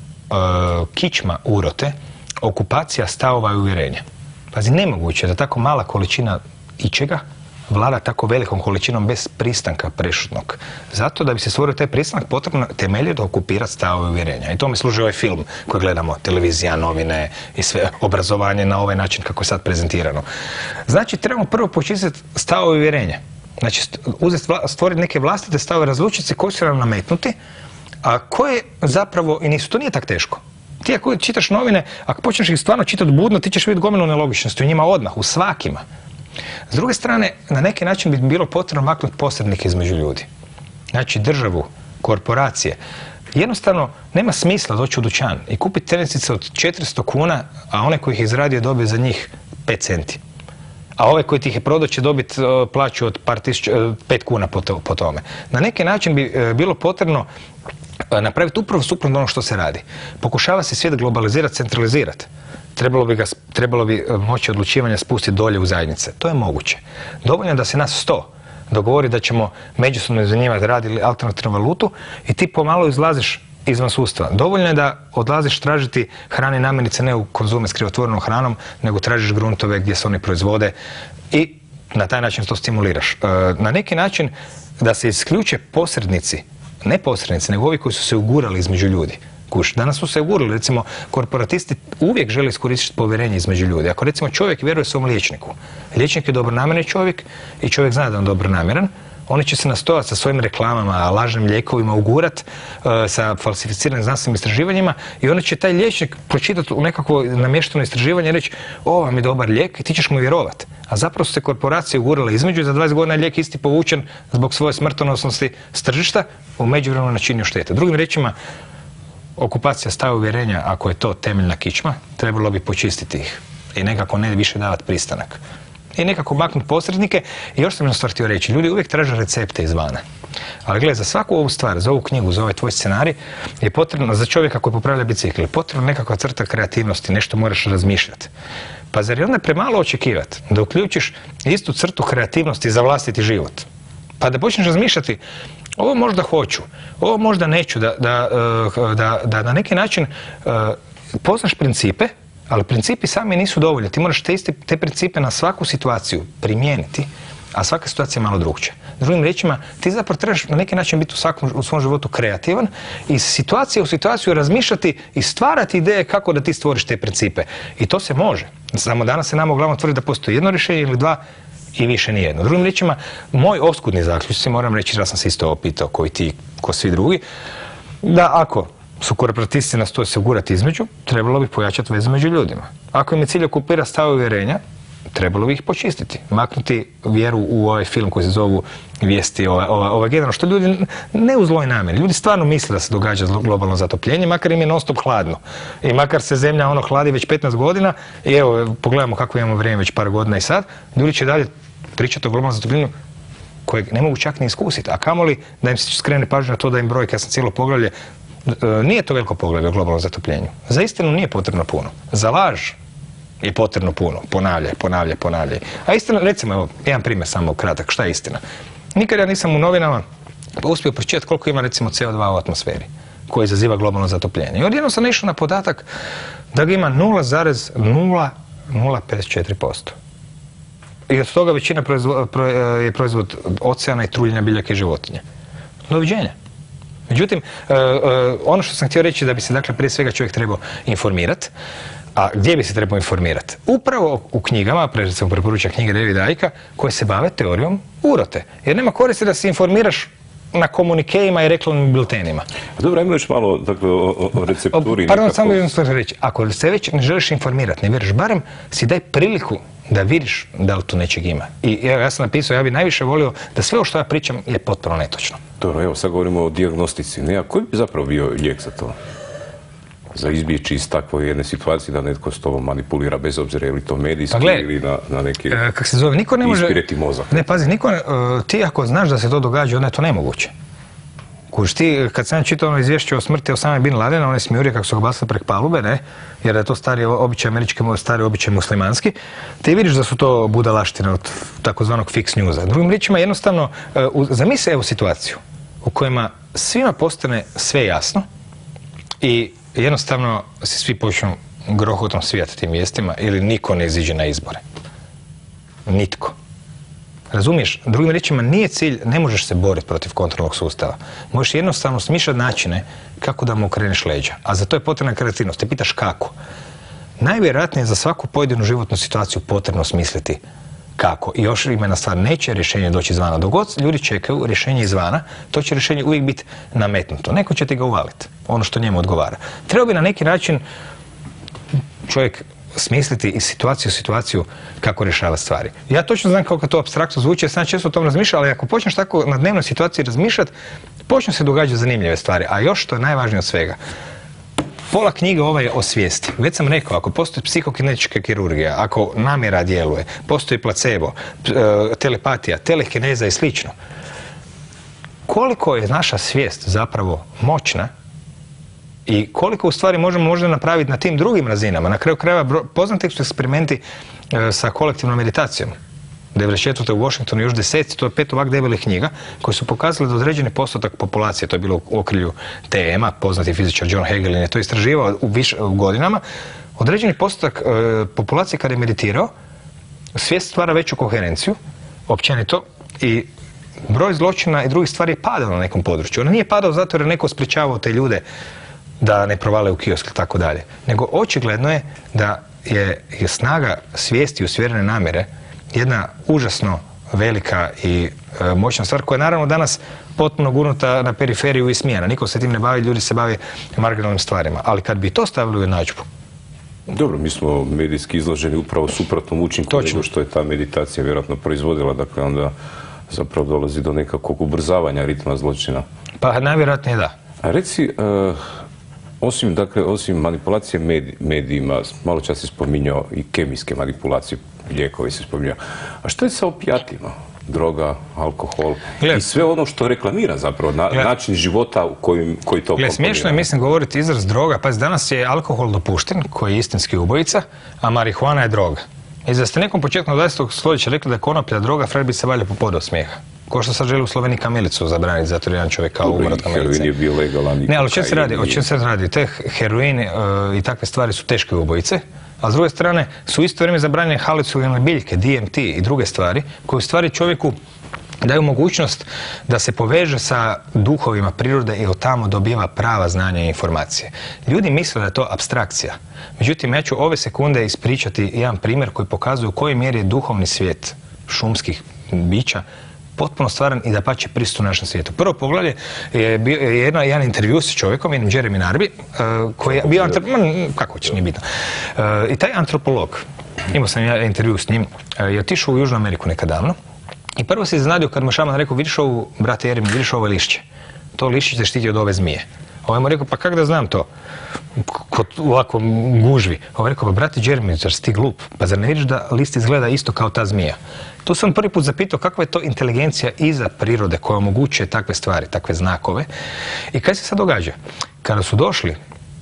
kičma urote, okupacija stavova i uvjerenja. Pazi, nemoguće da tako mala količina ičega vlada tako velikom količinom bez pristanka prešutnog. Zato da bi se stvorio taj pristanak potrebno temeljito okupirati stavove i uvjerenja. I to mi služi ovaj film koji gledamo, televizija, novine i sve obrazovanje na ovaj način kako je sad prezentirano. Znači, trebamo prvo počistiti stavove i uvjerenja. Znači, stvoriti neke vlastite stavove, razlučiti se koji su nam nametnuti, a koje zapravo i nisu. To nije tako teško. Ti ako čitaš novine, ako počneš ih stvarno čitati budno, ti ćeš vidjeti gomilu nelogičnosti u njima odmah, u svakima. S druge strane, na neki način bi bilo potrebno maknuti posrednike između ljudi. Znači, državu, korporacije. Jednostavno, nema smisla doći u dućan i kupiti tenisice od 400 kuna, a one koji ih izradio dobije za njih 5 centi. A ove koji ti ih je prodao će dobiti plaću od 5 kuna po tome. Na neki način bi bilo potrebno napraviti upravo suprotno ono što se radi. Pokušava se svijet globalizirati, centralizirati. Trebalo bi moći odlučivanja spustiti dolje u zajednice. To je moguće. Dovoljno je da se nas 100 dogovori da ćemo međusobno izmjenjivati rad ili alternativnu valutu i ti pomalo izlaziš izvan sustava. Dovoljno je da odlaziš tražiti hrane i namirnice ne u konzume s krivotvorenom hranom, nego tražiš gruntove gdje se oni proizvode i na taj način to stimuliraš. Na neki način da se isključe posrednici, ne posrednici, nego ovi koji su se ugurali između ljudi. Danas su se ugurali, recimo, korporatisti uvijek žele iskoristiti povjerenje između ljudi. Ako recimo čovjek vjeruje svom liječniku, liječnik je dobronamjeran čovjek i čovjek zna da je on dobronamjeran, Oni će se nastojati sa svojim reklamama, lažnim lijekovima ugurat, sa falsificiranim znanstvenim istraživanjima i onda će taj liječnik pročitati u nekakvo namješteno istraživanje i reći ovo vam je dobar lijek i ti ćeš mu vjerovati. A zapravo su se korporacije ugurale između i za 20 godina je lijek isti povučen zbog svoje smrtonosnosti s tržišta, u međuvremenu načinio štete. Drugim riječima, okupacija stava uvjerenja, ako je to temeljna kičma, trebalo bi počistiti ih i nekako ne više davati pristanak. I nekako maknuti posrednike. I još sam jednu stvar htio reći, ljudi uvijek traže recepte izvana. Ali gledaj, za svaku ovu stvar, za ovu knjigu, za ovaj tvoj scenarij, je potrebno, za čovjeka koji popravlja bicikl, je potrebno nekakva crta kreativnosti, nešto moraš razmišljati. Pa zar je onda premalo očekivati da uključiš istu crtu kreativnosti za vlastiti život? Pa da počneš razmišljati, ovo možda hoću, ovo možda neću, da na neki način poznaš principe, ali principi sami nisu dovoljni. Ti moraš te principe na svaku situaciju primijeniti, a svaka situacija je malo drugčija. Drugim riječima, ti zapravo trebaš na neki način biti u svom životu kreativan i iz situacije u situaciju razmišljati i stvarati ideje kako da ti stvoriš te principe. I to se može. Samo danas se nama uglavnom tvrdi da postoji jedno rješenje ili dva i više nijedno. Drugim riječima, moj oskudni zaključci, moram reći da sam se isto opitao, ko i ti, ko svi drugi, da ako su korporatisti nastoje se ugurati između, trebalo bi pojačati vezu među ljudima. Ako im je cilj okupirati stavove uvjerenja, trebalo bi ih počistiti. Maknuti vjeru u ovaj film koji se zovu Vijesti, ovaj generalno, što ljudi ne u zloj namjeri. Ljudi stvarno misle da se događa globalno zatopljenje, makar im je non stop hladno. I makar se zemlja hladi već 15 godina i evo, pogledamo kako imamo vrijeme već par godina i sad, ljudi će dalje pričati o globalnom zatopljenju kojeg ne mogu čak ni iskusiti. A kamoli da im se skrene pažnja na to da im brojke, ja sam cijelo poglavlje, nije to veliko poglavlje o globalnom zatopljenju. Za istinu nije potrebno puno. Za laž je potrebno puno. Ponavljaj. A istina, recimo, evo, jedan primjer samo kratak, šta je istina? Nikad ja nisam u novinama uspio pročitati koliko ima recimo CO2 u atmosferi koji izaziva globalno zatopljenje. I odjednom sam išao na podatak da ga ima 0,0054%. I od toga većina je proizvod oceana i truljenja biljaka i životinja. Doviđenja. Međutim, ono što sam htio reći da bi se, dakle, prije svega čovjek trebao informirati. A gdje bi se trebao informirati? Upravo u knjigama, recimo preporučam knjige Davida Icka, koje se bave teorijom urote. Jer nema koristi da se informiraš na komunikejima i reklamnim biltenima. Dobro, ajmo još malo, dakle, o recepturi. Pardon, samo jednu stvar reći. Ako se već ne želiš informirati, ne vjeriš, barem si daj priliku da vidiš da li tu nečeg ima. I ja sam napisao, ja bi najviše volio da sve o što ja pričam je potpuno netočno. Dobro, evo, sad govorimo o dijagnostici. Ne, a koji bi zapravo bio lijek za to? Za izbjeći iz takve jedne situacije da netko s tobom manipulira, bez obzira je li to medijski ili na neki ispireti mozak. Ne, pazi, ti ako znaš da se to događa, onda je to nemoguće. Kuš, ti, kad sam čitao ono izvješće o smrti Osame bin Ladena, one smijurije kako su ga bacili prek palube, ne, jer je to stari običaj američki, stari običaj muslimanski, ti vidiš da su to budalaštine od takozvanog fix newsa. Drugim riječima, jednostavno, zamisli evo situaciju u kojima svima postane sve jasno i jednostavno se svi počnu grohotom svijati tim vijestima ili niko ne iziđe na izbore. Nitko. Razumiješ? Drugim riječima, nije cilj, ne možeš se boriti protiv kontrolnog sustava. Možeš jednostavno smišljati načine kako da mu okreneš leđa. A za to je potrebna kreativnost. Te pitaš kako. Najvjerojatnije je za svaku pojedinu životnu situaciju potrebno smisliti kako. I još ima jedna stvar, neće rješenje doći izvana. Dok god ljudi čekaju rješenje izvana, to će rješenje uvijek biti nametnuto. Neko će ti ga uvaliti, ono što njemu odgovara. Treba bi na neki način čovjek smisliti iz situacije u situaciju kako rješavati stvari. Ja točno znam kako to apstraktno zvuči, ja sam često o tom razmišljao, ali ako počneš tako na dnevnoj situaciji razmišljati, počnu se događati zanimljive stvari. A još što je najvažnije od svega, pola knjige je o svijesti. Već sam rekao, ako postoji psihokinetička kirurgija, ako namjera djeluje, postoji placebo, telepatija, telekineza i slično, koliko je naša svijest zapravo moćna i koliko u stvari možemo možda napraviti na tim drugim razinama. Na kraju krajeva poznati su eksperimenti sa kolektivnom meditacijom. 1994. u Washingtonu još 10, to je 5 ovak debelih knjiga koji su pokazali da određeni postotak populacije, to je bilo u okrilju TM-a, poznati fizičar John Hagelin je to istraživao u godinama, određeni postotak populacije kada je meditirao, svijest stvara veću koherenciju, općenito, i broj zločina i drugih stvari je padao na nekom području. On nije padao zato jer je neko sprječavao te ljude da ne provale u kiosk i tako dalje. Nego očigledno je da je snaga svijesti i usmjerene namjere jedna užasno velika i moćna stvar koja je naravno danas potpuno gurnuta na periferiju i smijena. Niko se tim ne bavi, ljudi se bave marginalnim stvarima. Ali kad bi to stavili u jednadžbu. Dobro, mi smo medijski izloženi upravo suprotnom učinku nego što je ta meditacija vjerojatno proizvodila, dakle onda zapravo dolazi do nekakvog ubrzavanja ritma zločina. Pa najvjerojatnije da. A reci, osim manipulacije medijima, malo čas si spominjao i kemijske manipulacije, lijekovi se spominjao. A što je sa opijatima? Droga, alkohol i sve ono što reklamira zapravo način života koji to komponira. Smiješno je, mislim, govoriti izraz droga. Pazi, danas je alkohol dopušten, koji je istinski ubojica, a marihuana je droga. I da ste nekom početkom 20. stoljeća rekli da je konoplja droga, Fred bi se valjao popodao smijeha. Ko što sad želi u Sloveniji kamilicu zabraniti, zato je jedan čovjek kao umor od kamilice. Heroin je bio legalan. Ne, ali o čem se radi? Te heroin i takve stvari su teške ubojice, a s druge strane su isto vrijeme zabranjene halucinogene biljke, DMT i druge stvari, koje u stvari čovjeku daju mogućnost da se poveže sa duhovima prirode i od tamo dobiva prava znanja i informacije. Ljudi misle da je to apstrakcija. Međutim, ja ću ove sekunde ispričati jedan primjer koji pokazuje u kojoj mjeri je duhovni svijet šumskih bića potpuno stvaran i dapače prisutan u našem svijetu. Prvo poglavlje je bio jedan intervju s čovjekom, jednim Jeremy Narby, koji je bio kako će, nije bitno. I taj antropolog, imao sam ja intervju s njim, je otišao u Južnu Ameriku nekad davno i prvo se iznenadio kad mu šaman rekao, vidiš ovu, brate Jeremy, vidiš ovo lišće. To lišće te štiti od ove zmije. Ovaj mu rekao, pa kako da znam to? Kod ovako gužvi. Ovaj rekao, pa brate Jeremy, zar si ti glup? Pa zar ne vidiš da list izgleda isto kao ta zmija? Tu sam prvi put zapitao kakva je to inteligencija iza prirode koja omogućuje takve stvari, takve znakove. I kaj se sad događa? Kada su došli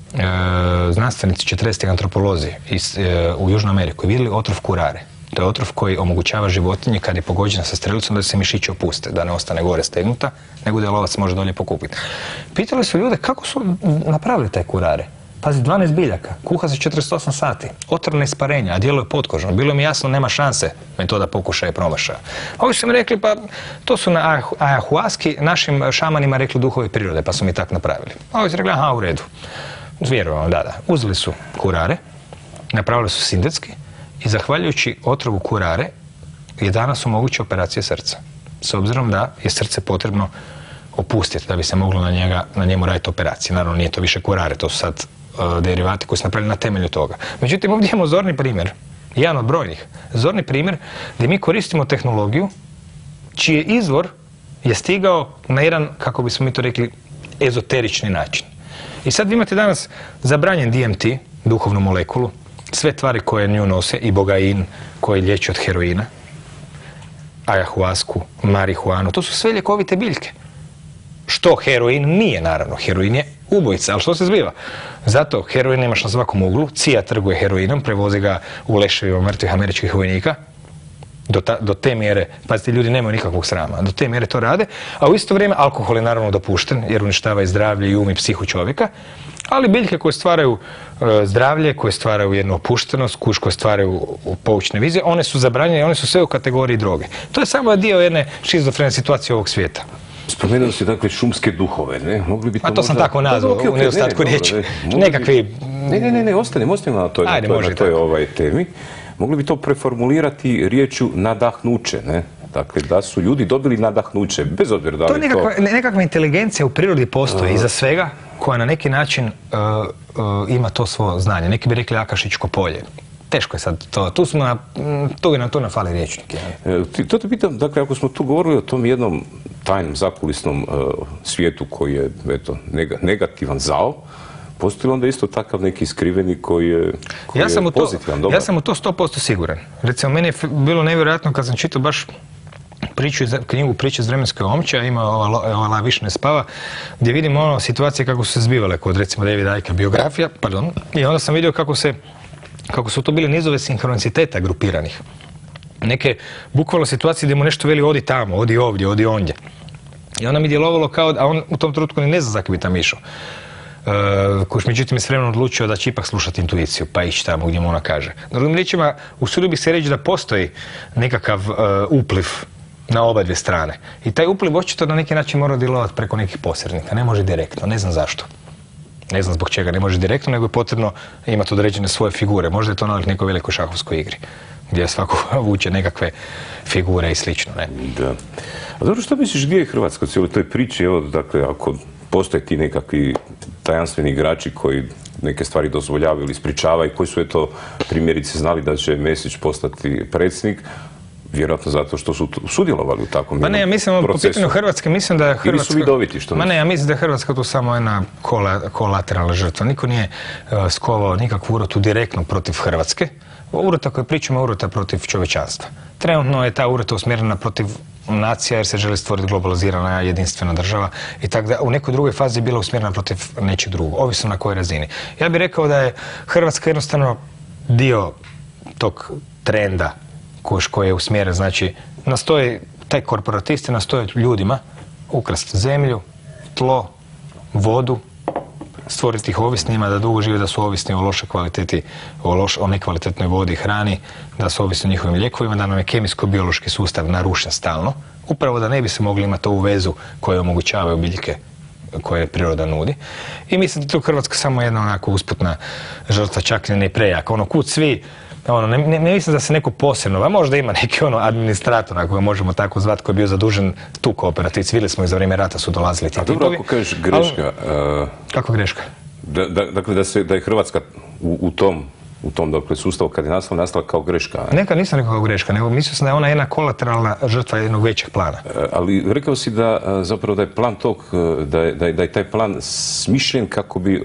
znanstvenici 40. antropolozi u Južnu Ameriku i vidjeli otrov kurare. To je otrov koji omogućava životinji kad je pogođena sa strelicom da se mišići opuste, da ne ostane gore stegnuta, nego da lovac može dolje pokupiti. Pitali su ljude kako su napravili taj kurare. Pazi, 12 biljaka, kuha se 48 sati, otrovna isparenja, a djeluje potkožno. Bilo mi jasno, nema šanse metoda pokušaja i promašaja. Ovi su mi rekli, pa to su na ayahuaski našim šamanima rekli duhovi prirode, pa su mi tak napravili. A ovi su rekli, aha, u redu. Vjerujem, da. Uzeli su kurare, napravili su sintetski i zahvaljujući otrovu kurare je danas moguće operacije srca. S obzirom da je srce potrebno opustiti da bi se moglo na njemu raditi operacije. Naravno, nije to više kurare, to su sad derivati koji su napravili na temelju toga. Međutim, ovdje imamo zorni primjer, jedan od brojnih, zorni primjer gdje mi koristimo tehnologiju čiji izvor je stigao na jedan, kako bismo mi to rekli, ezoterični način. I sad vi imate danas zabranjen DMT, duhovnu molekulu, sve tvari koje nju nose, i bogain koji liječi od heroina, ayahuasku, marihuanu, to su sve ljekovite biljke. Što heroin nije, naravno. Heroin je ubojica, ali što se zbiva? Zato heroin imaš na svakom uglu, CIA trguje heroinom, prevozi ga u leševima mrtvih američkih vojnika. Do te mjere, pazite, ljudi nemaju nikakvog srama, do te mjere to rade, a u isto vrijeme alkohol je naravno dopušten, jer uništava i zdravlje i um i psihu čovjeka, ali biljke koje stvaraju zdravlje, koje stvaraju jednu opuštenost, koje stvaraju poučne vizije, one su zabranjene, one su sve u kategoriji droge. To je samo dio jedne šizofrene situacije ovog svijeta. Spomenuo si dakle šumske duhove, ne? Mogli bi to to sam tako nazvao u nedostatku riječi. Nekakvi... Ne, ostanimo na toj temi. Mogli bi to preformulirati riječju nadahnuće, ne? Dakle, da su ljudi dobili nadahnuće, bez obzira da li to... To je nekakva inteligencija u prirodi postoji iza svega, koja na neki način ima to svoje znanje. Neki bi rekli Akašičko polje. Teško je sad to. Tu nam fali rječnik. To te pitam, dakle, ako smo tu govorili o tom jednom tajnom zakulisnom svijetu koji je, eto, negativan zao, postoji onda isto takav neki skriveni koji je pozitivan, dobar? Ja sam u to 100% siguran. Recimo, meni je bilo nevjerojatno kad sam čitao baš knjigu Priče iz vremenske omče, ima ova Više ne spava, gdje vidimo situacije kako su se zbivale kod, recimo, Davida Icke biografija, i onda sam vidio kako su to bile nizove sinhroniciteta grupiranih. Neke bukvalno situacije gdje mu nešto veli odi tamo, odi ovdje, odi ondje. I onda mi djelovalo kao, a on u tom trenutku ne zna zakaj bi tam išao. Međutim je s vremenom odlučio da će ipak slušati intuiciju, pa ići tamo gdje mu ona kaže. Drugim riječima, usudio bih se reći da postoji nekakav upliv na oba dvije strane. I taj upliv očito na neki način mora djelovati preko nekih posrednika. Ne može direktno, ne znam zašto. Ne znam zbog čega ne može direktno, nego je potrebno imati određene svoje figure. Možda je to nalik nekoj velikoj šahovskoj igri. gdje svako vuče nekakve figure i slično, ne? Da. A dobro, što misliš, gdje je Hrvatska u cijeloj toj priči? Evo, dakle, ako postoje ti nekakvi tajanstveni igrači koji neke stvari dozvoljavaju ili ispričavaju, koji su, eto, primjerice znali da će Mesić postati predsjednik, vjerojatno zato što su sudjelovali u takvom procesu. Ma ne, ja mislim, po pitanju Hrvatske, mislim da je Hrvatska... Ili su vidoviti, što Ma ne, ja mislim da je Hrvatska tu samo jedna kolateralna žrtva. Niko nije skovao nikakvu urotu direktno protiv Hrvatske. Urota koju pričamo je urota protiv čovječanstva. Trenutno je ta urota usmjerena protiv nacija jer se želi stvoriti globalizirana jedinstvena država i tako da u nekoj drugoj fazi je bila usmjerena protiv nečeg drugog, ovisno na kojoj razini. Ja bih rekao da je Hrvatska jednostavno dio tog trenda koji je usmjeren, znači nastoji, taj korporatisti nastoje ljudima ukrasti zemlju, tlo, vodu, stvoriti ih ovisnima, da dugo žive, da su ovisni o lošoj kvaliteti, o nekvalitetnoj vodi i hrani, da su ovisni o njihovim lijekovima, da nam je kemijsko-biološki sustav narušen stalno, upravo da ne bi se mogli imati ovu vezu koju omogućavaju biljke koje priroda nudi. I mislim da je tu Hrvatska samo jedna onako usputna žrtva, čak ne prejaka. Ono, kud svi, ne mislim da se neko posebno, a možda ima neki administrator, ako ga možemo tako zvati, koji je bio zadužen tu kooperativici. Vidjeli smo i za vrijeme rata su dolazili ti tipovi. A dobro, ako kažeš greška... Kako greška? Dakle, da je Hrvatska u tom dakle, sustavu kad je nastala kao greška. Nekad nisam rekao kao greška, nego mislio sam da je ona jedna kolateralna žrtva jednog većeg plana. Ali rekao si da zapravo da je plan tog, da je taj plan smišljen kako bi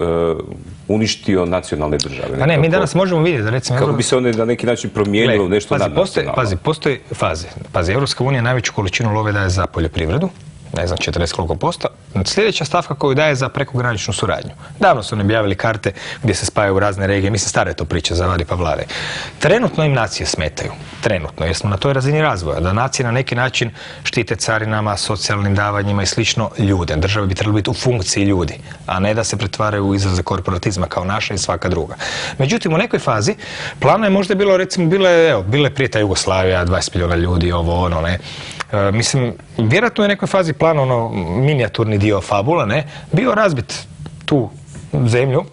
uništio nacionalne države. A ne, mi danas možemo vidjeti da recimo... Kako bi se onda na neki način promijenilo nešto nadnacionalno. Pazi, postoji faze. Pazi, Europska unija najveću količinu love daje za poljoprivredu, ne znam, 40 koliko posto. Sljedeća stavka koju daje za prekograničnu suradnju. Davno su nam objavili karte gdje se spajaju u razne regije. Mislim, stara je to priča za Vadi pa Vlade. Trenutno im nacije smetaju. Trenutno, jer smo na toj razini razvoja. Da nacije na neki način štite carinama, socijalnim davanjima i slično ljude. Države bi trebali biti u funkciji ljudi, a ne da se pretvaraju u izraze korporatizma kao naša i svaka druga. Međutim, u nekoj fazi plana je možda bilo, recimo, bile prije ta Jugoslavija, 20 milijuna ljudi, ovo, ono, ne. Mislim, vjerojatno je u nekoj fazi plan, minijaturni dio fabula, ne, bio razbit tu zemlju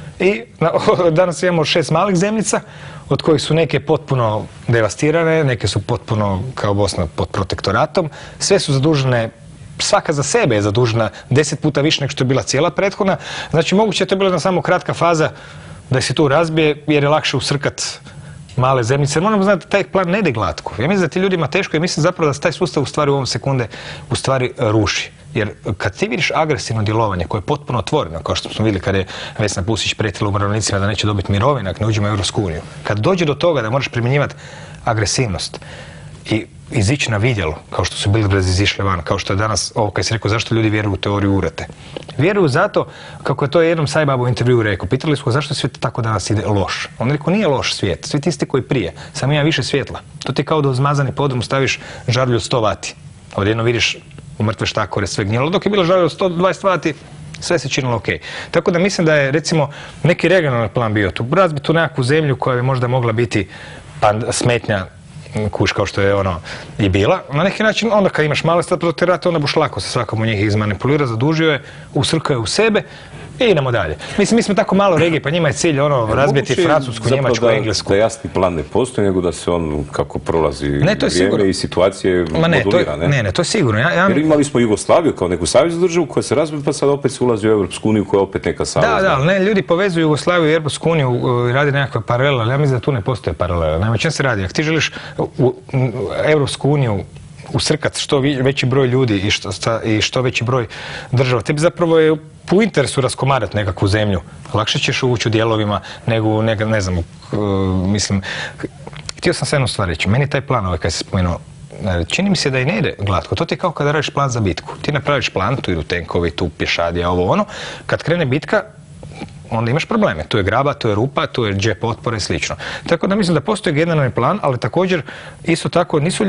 i danas imamo 6 malih zemljica, od kojih su neke potpuno devastirane, neke su potpuno kao Bosna pod protektoratom, sve su zadužene, svaka za sebe je zadužena 10 puta više nego što je bila cijela prethodna, znači moguće je to bila samo kratka faza da se tu razbije jer je lakše usrkat male zemljice. Moramo znati da taj plan ne ide glatko. Ja mislim da ti ljudima teško i mislim zapravo da se taj sustav u stvari u ovom sekunde u stvari ruši. Jer kad ti vidiš agresivno djelovanje koje je potpuno otvoreno, kao što smo vidjeli kada je Vesna Pusić prijetila umirovljenicima da neće dobiti mirovine ako ne uđemo u Europsku uniju, kad dođe do toga da moraš primjenjivati agresivnost i izići na vidjelo, kao što su bili brez izišli van, kao što je danas ovo kad si rekao zašto ljudi vjeruju u teoriju urote. Vjeruju zato, kako je to jednom Sajbabu u intervjuu rekao, pitali su ga zašto svijet tako danas ide loš. On rekao nije loš svijet, svijet isti koji prije, samo ima više svjetla. To ti je kao da u zmazani podrum staviš žarulju od 100 vati. Odjedno vidiš u mrtve štakore sve gnjelo, dok je bilo žarulju od 120 vati, sve se činilo ok. Tako da mislim da je recimo neki regionalni plan bio tu, razbiti tu nekakvu zemlju koja bi možda mogla biti smetnja kuš kao što je ono i bila. Na neki način, onda kad imaš male protektorate, onda buš lako se svakom od njih izmanipulira, zadužio je, usrkao je u sebe i idemo dalje. Mislim, mi smo tako malo regije, pa njima je cilj razbiti Francusku, Njemačku, Englesku. Da jasni plan ne postoji, nego da se on kako prolazi vrijeme i situacije modulira, ne? Ne, to je sigurno. Jer imali smo Jugoslaviju kao neku saveznu državu koja se razbila, pa sad opet se ulazi u Europsku uniju koja je opet neka savezna. Da, ne, ljudi povezuju Jugoslaviju i Europsku uniju i radi nekakve paralele, ali ja mislim da tu ne postoje paralele. Naime, čem se radi? Ako ti želiš u Europsku uniju usrkati što veći broj ljudi i što veći broj država, tebi zapravo je u interesu raskomarati nekakvu zemlju. Lakše ćeš ući u dijelovima nego, ne znam, mislim, htio sam se jednu stvar reći. Meni taj plan, kad se spomenuo, čini mi se da i ne ide glatko. To ti je kao kada radiš plan za bitku. Ti napraviš plan, tu idu tenkovi, tu pješadija, ovo ono. Kad krene bitka, onda imaš probleme. Tu je graba, tu je rupa, tu je džep otpora i slično. Tako da mislim da postoji generalni plan, ali također isto tako nisu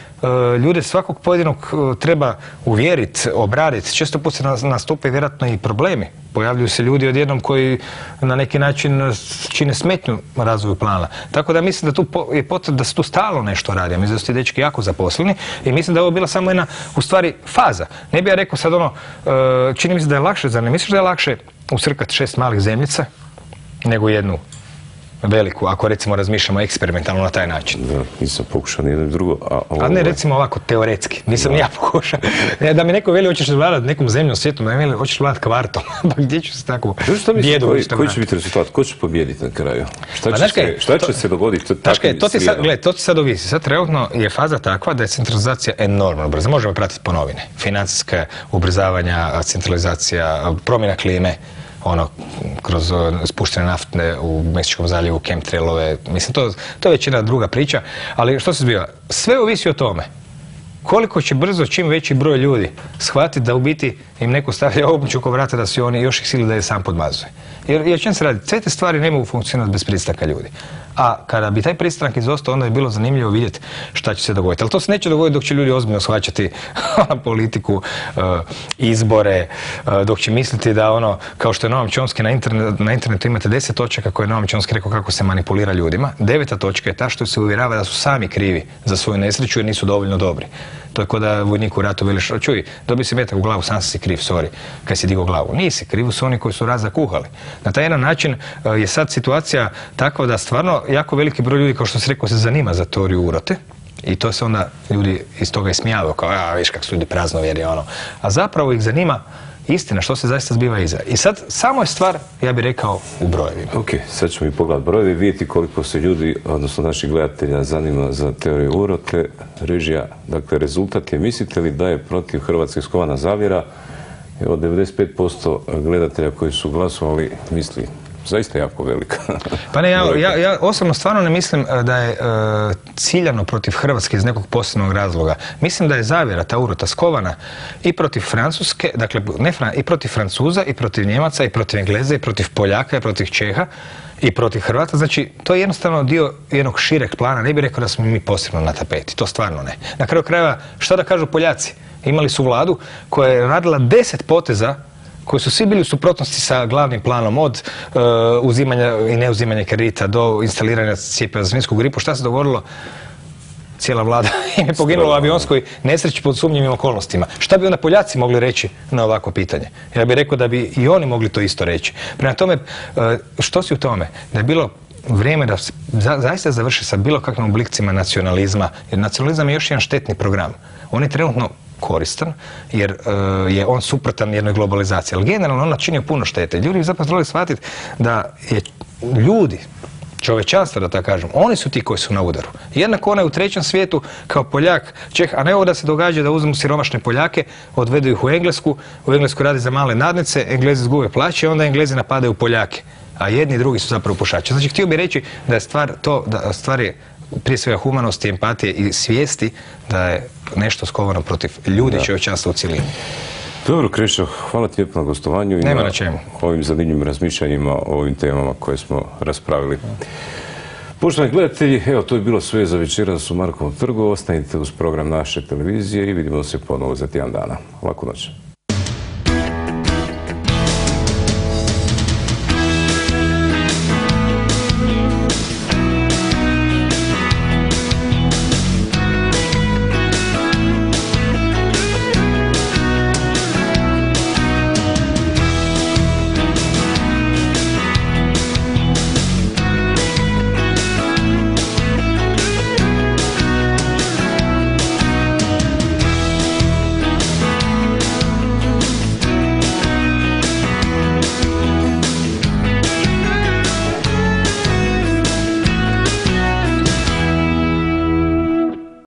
ljude svakog pojedinog treba uvjeriti, obraditi. Često put se nastupe vjerojatno i problemi. Pojavljuju se ljudi odjednom koji na neki način čine smetnju razvoju plana. Tako da mislim da tu je potrebno da se tu stalno nešto radi. Mislim da su ti dečki jako zaposleni i mislim da je ovo bila samo jedna u stvari faza. Ne bi ja rekao sad čini mi se da je lakše, zar ne misliš da je lakše usrkati 6 malih zemljica nego jednu veliku, ako recimo razmišljamo eksperimentalno na taj način. Da, nisam pokušao nijedno drugo. A ne recimo ovako teoretski, nisam ni ja pokušao. Da mi neko veli hoćeš vladati nekom zemljom, svijetom, da mi veli hoćeš vladati kvartom, pa gdje ću se takvu bijedu uvišta? Koji će biti rezultat? Ko će pobijediti na kraju? Šta će se dogoditi? To ti sad ovisi. Sad trenutno je faza takva da je centralizacija enormno brza. Možemo pratiti po novine. Financijska ubrzavanja, centralizacija, promjena klime, kroz spuštene nafte u Meksičkom zaljevu, chemtrailove, mislim, to je već jedna druga priča, ali što se zbiva? Sve ovisi o tome koliko će brzo, čim veći broj ljudi shvatiti da u biti im neko stavlja obuću oko vrata da su oni još ih sili da je sam podmazuje. Jer čem se radi? Sve te stvari ne mogu funkcionirati bez pristanka ljudi. A kada bi taj pristanak izostao, onda je bilo zanimljivo vidjeti šta će se dogoditi. Ali to se neće dogoditi dok će ljudi ozbiljno shvaćati politiku, izbore, dok će misliti da kao što je Noam Chomsky na internetu imate 10 točaka koje je Noam Chomsky rekao kako se manipulira ljudima. 9. točka je ta što se uvjerava da su sami krivi za svoju nesreću jer nisu dovoljno dobri. To je kao da vojniku u ratu veliš, čuj, dobij si metak u glavu, sam si kriv, sorry, kad si digao glavu. Nisi, krivi su oni koji su rat zakuhali. Na taj jedan način je sad situacija takva da stvarno jako veliki broj ljudi, kao što si rekao, se zanima za teoriju urote. I to se onda ljudi iz toga ismijavaju, kao, viš kak su ljudi praznovjeri, A zapravo ih zanima istina, što se zaista zbiva iza. I sad, samo je stvar, ja bih rekao, u brojevima. Ok, sad ćemo i pogledati brojevi, vidjeti koliko se ljudi, odnosno naših gledatelja, zanima za teoriju urote. Režija, dakle, rezultat je, mislite li da je protiv Hrvatske skovana zavjera? Evo, 95% gledatelja koji su glasovali misli zaista jako velika. Pa ne, ja osobno stvarno ne mislim da je ciljano protiv Hrvatske iz nekog posebnog razloga. Mislim da je zavjera, ta urota, skovana i protiv Francuske, dakle i protiv Francuza, i protiv Njemaca, i protiv Engleza, i protiv Poljaka, i protiv Čeha, i protiv Hrvata. Znači, to je jednostavno dio jednog šireg plana. Ne bih rekao da smo mi posebno na tapeti. To stvarno ne. Na kraju krajeva, šta da kažu Poljaci? Imali su vladu koja je radila 10 poteza koji su svi bili u suprotnosti sa glavnim planom, od uzimanja i neuzimanja kredita do instaliranja cjepiva za svinjsku gripu. Šta se dogodilo? Cijela vlada im je poginula u avionskoj nesreći pod sumnjivim okolnostima. Šta bi onda Poljaci mogli reći na ovako pitanje? Ja bih rekao da bi i oni mogli to isto reći. Prema tome, što si u tome? Da je bilo vrijeme da se zaista završi sa bilo kakvim oblicima nacionalizma, jer nacionalizam je još jedan štetni program. On je trenutno koristan, jer je on suprotan jednoj globalizaciji. Ali generalno on načinio puno štete. Ljudi bi zapravo trebali shvatiti da je ljudi, čovečanstvo da tako kažem, oni su ti koji su na udaru. Jednako onaj u trećem svijetu kao Poljak, Čeh, a ne ovo da se događa da uzmu siromašne Poljake, odvedu ih u Englesku radi za male nadnice, Englezi izgube plaće, onda Englezi napadaju Poljake. A jedni i drugi su zapravo pušači. Znači, htio bih reći da je stvar je prije svega humanosti, empatije i svijesti da je nešto skovano protiv ljudi i čovječanstva u cjelini. Dobro, Krešo, hvala ti lijepo na gostovanju i na ovim zanimljivim razmišljanjima o ovim temama koje smo raspravili. Poštovani gledatelji, evo, to je bilo sve za večeras u Markovom trgu. Ostanite uz program naše televizije i vidimo se ponovo za tjedan dana. Laku noć.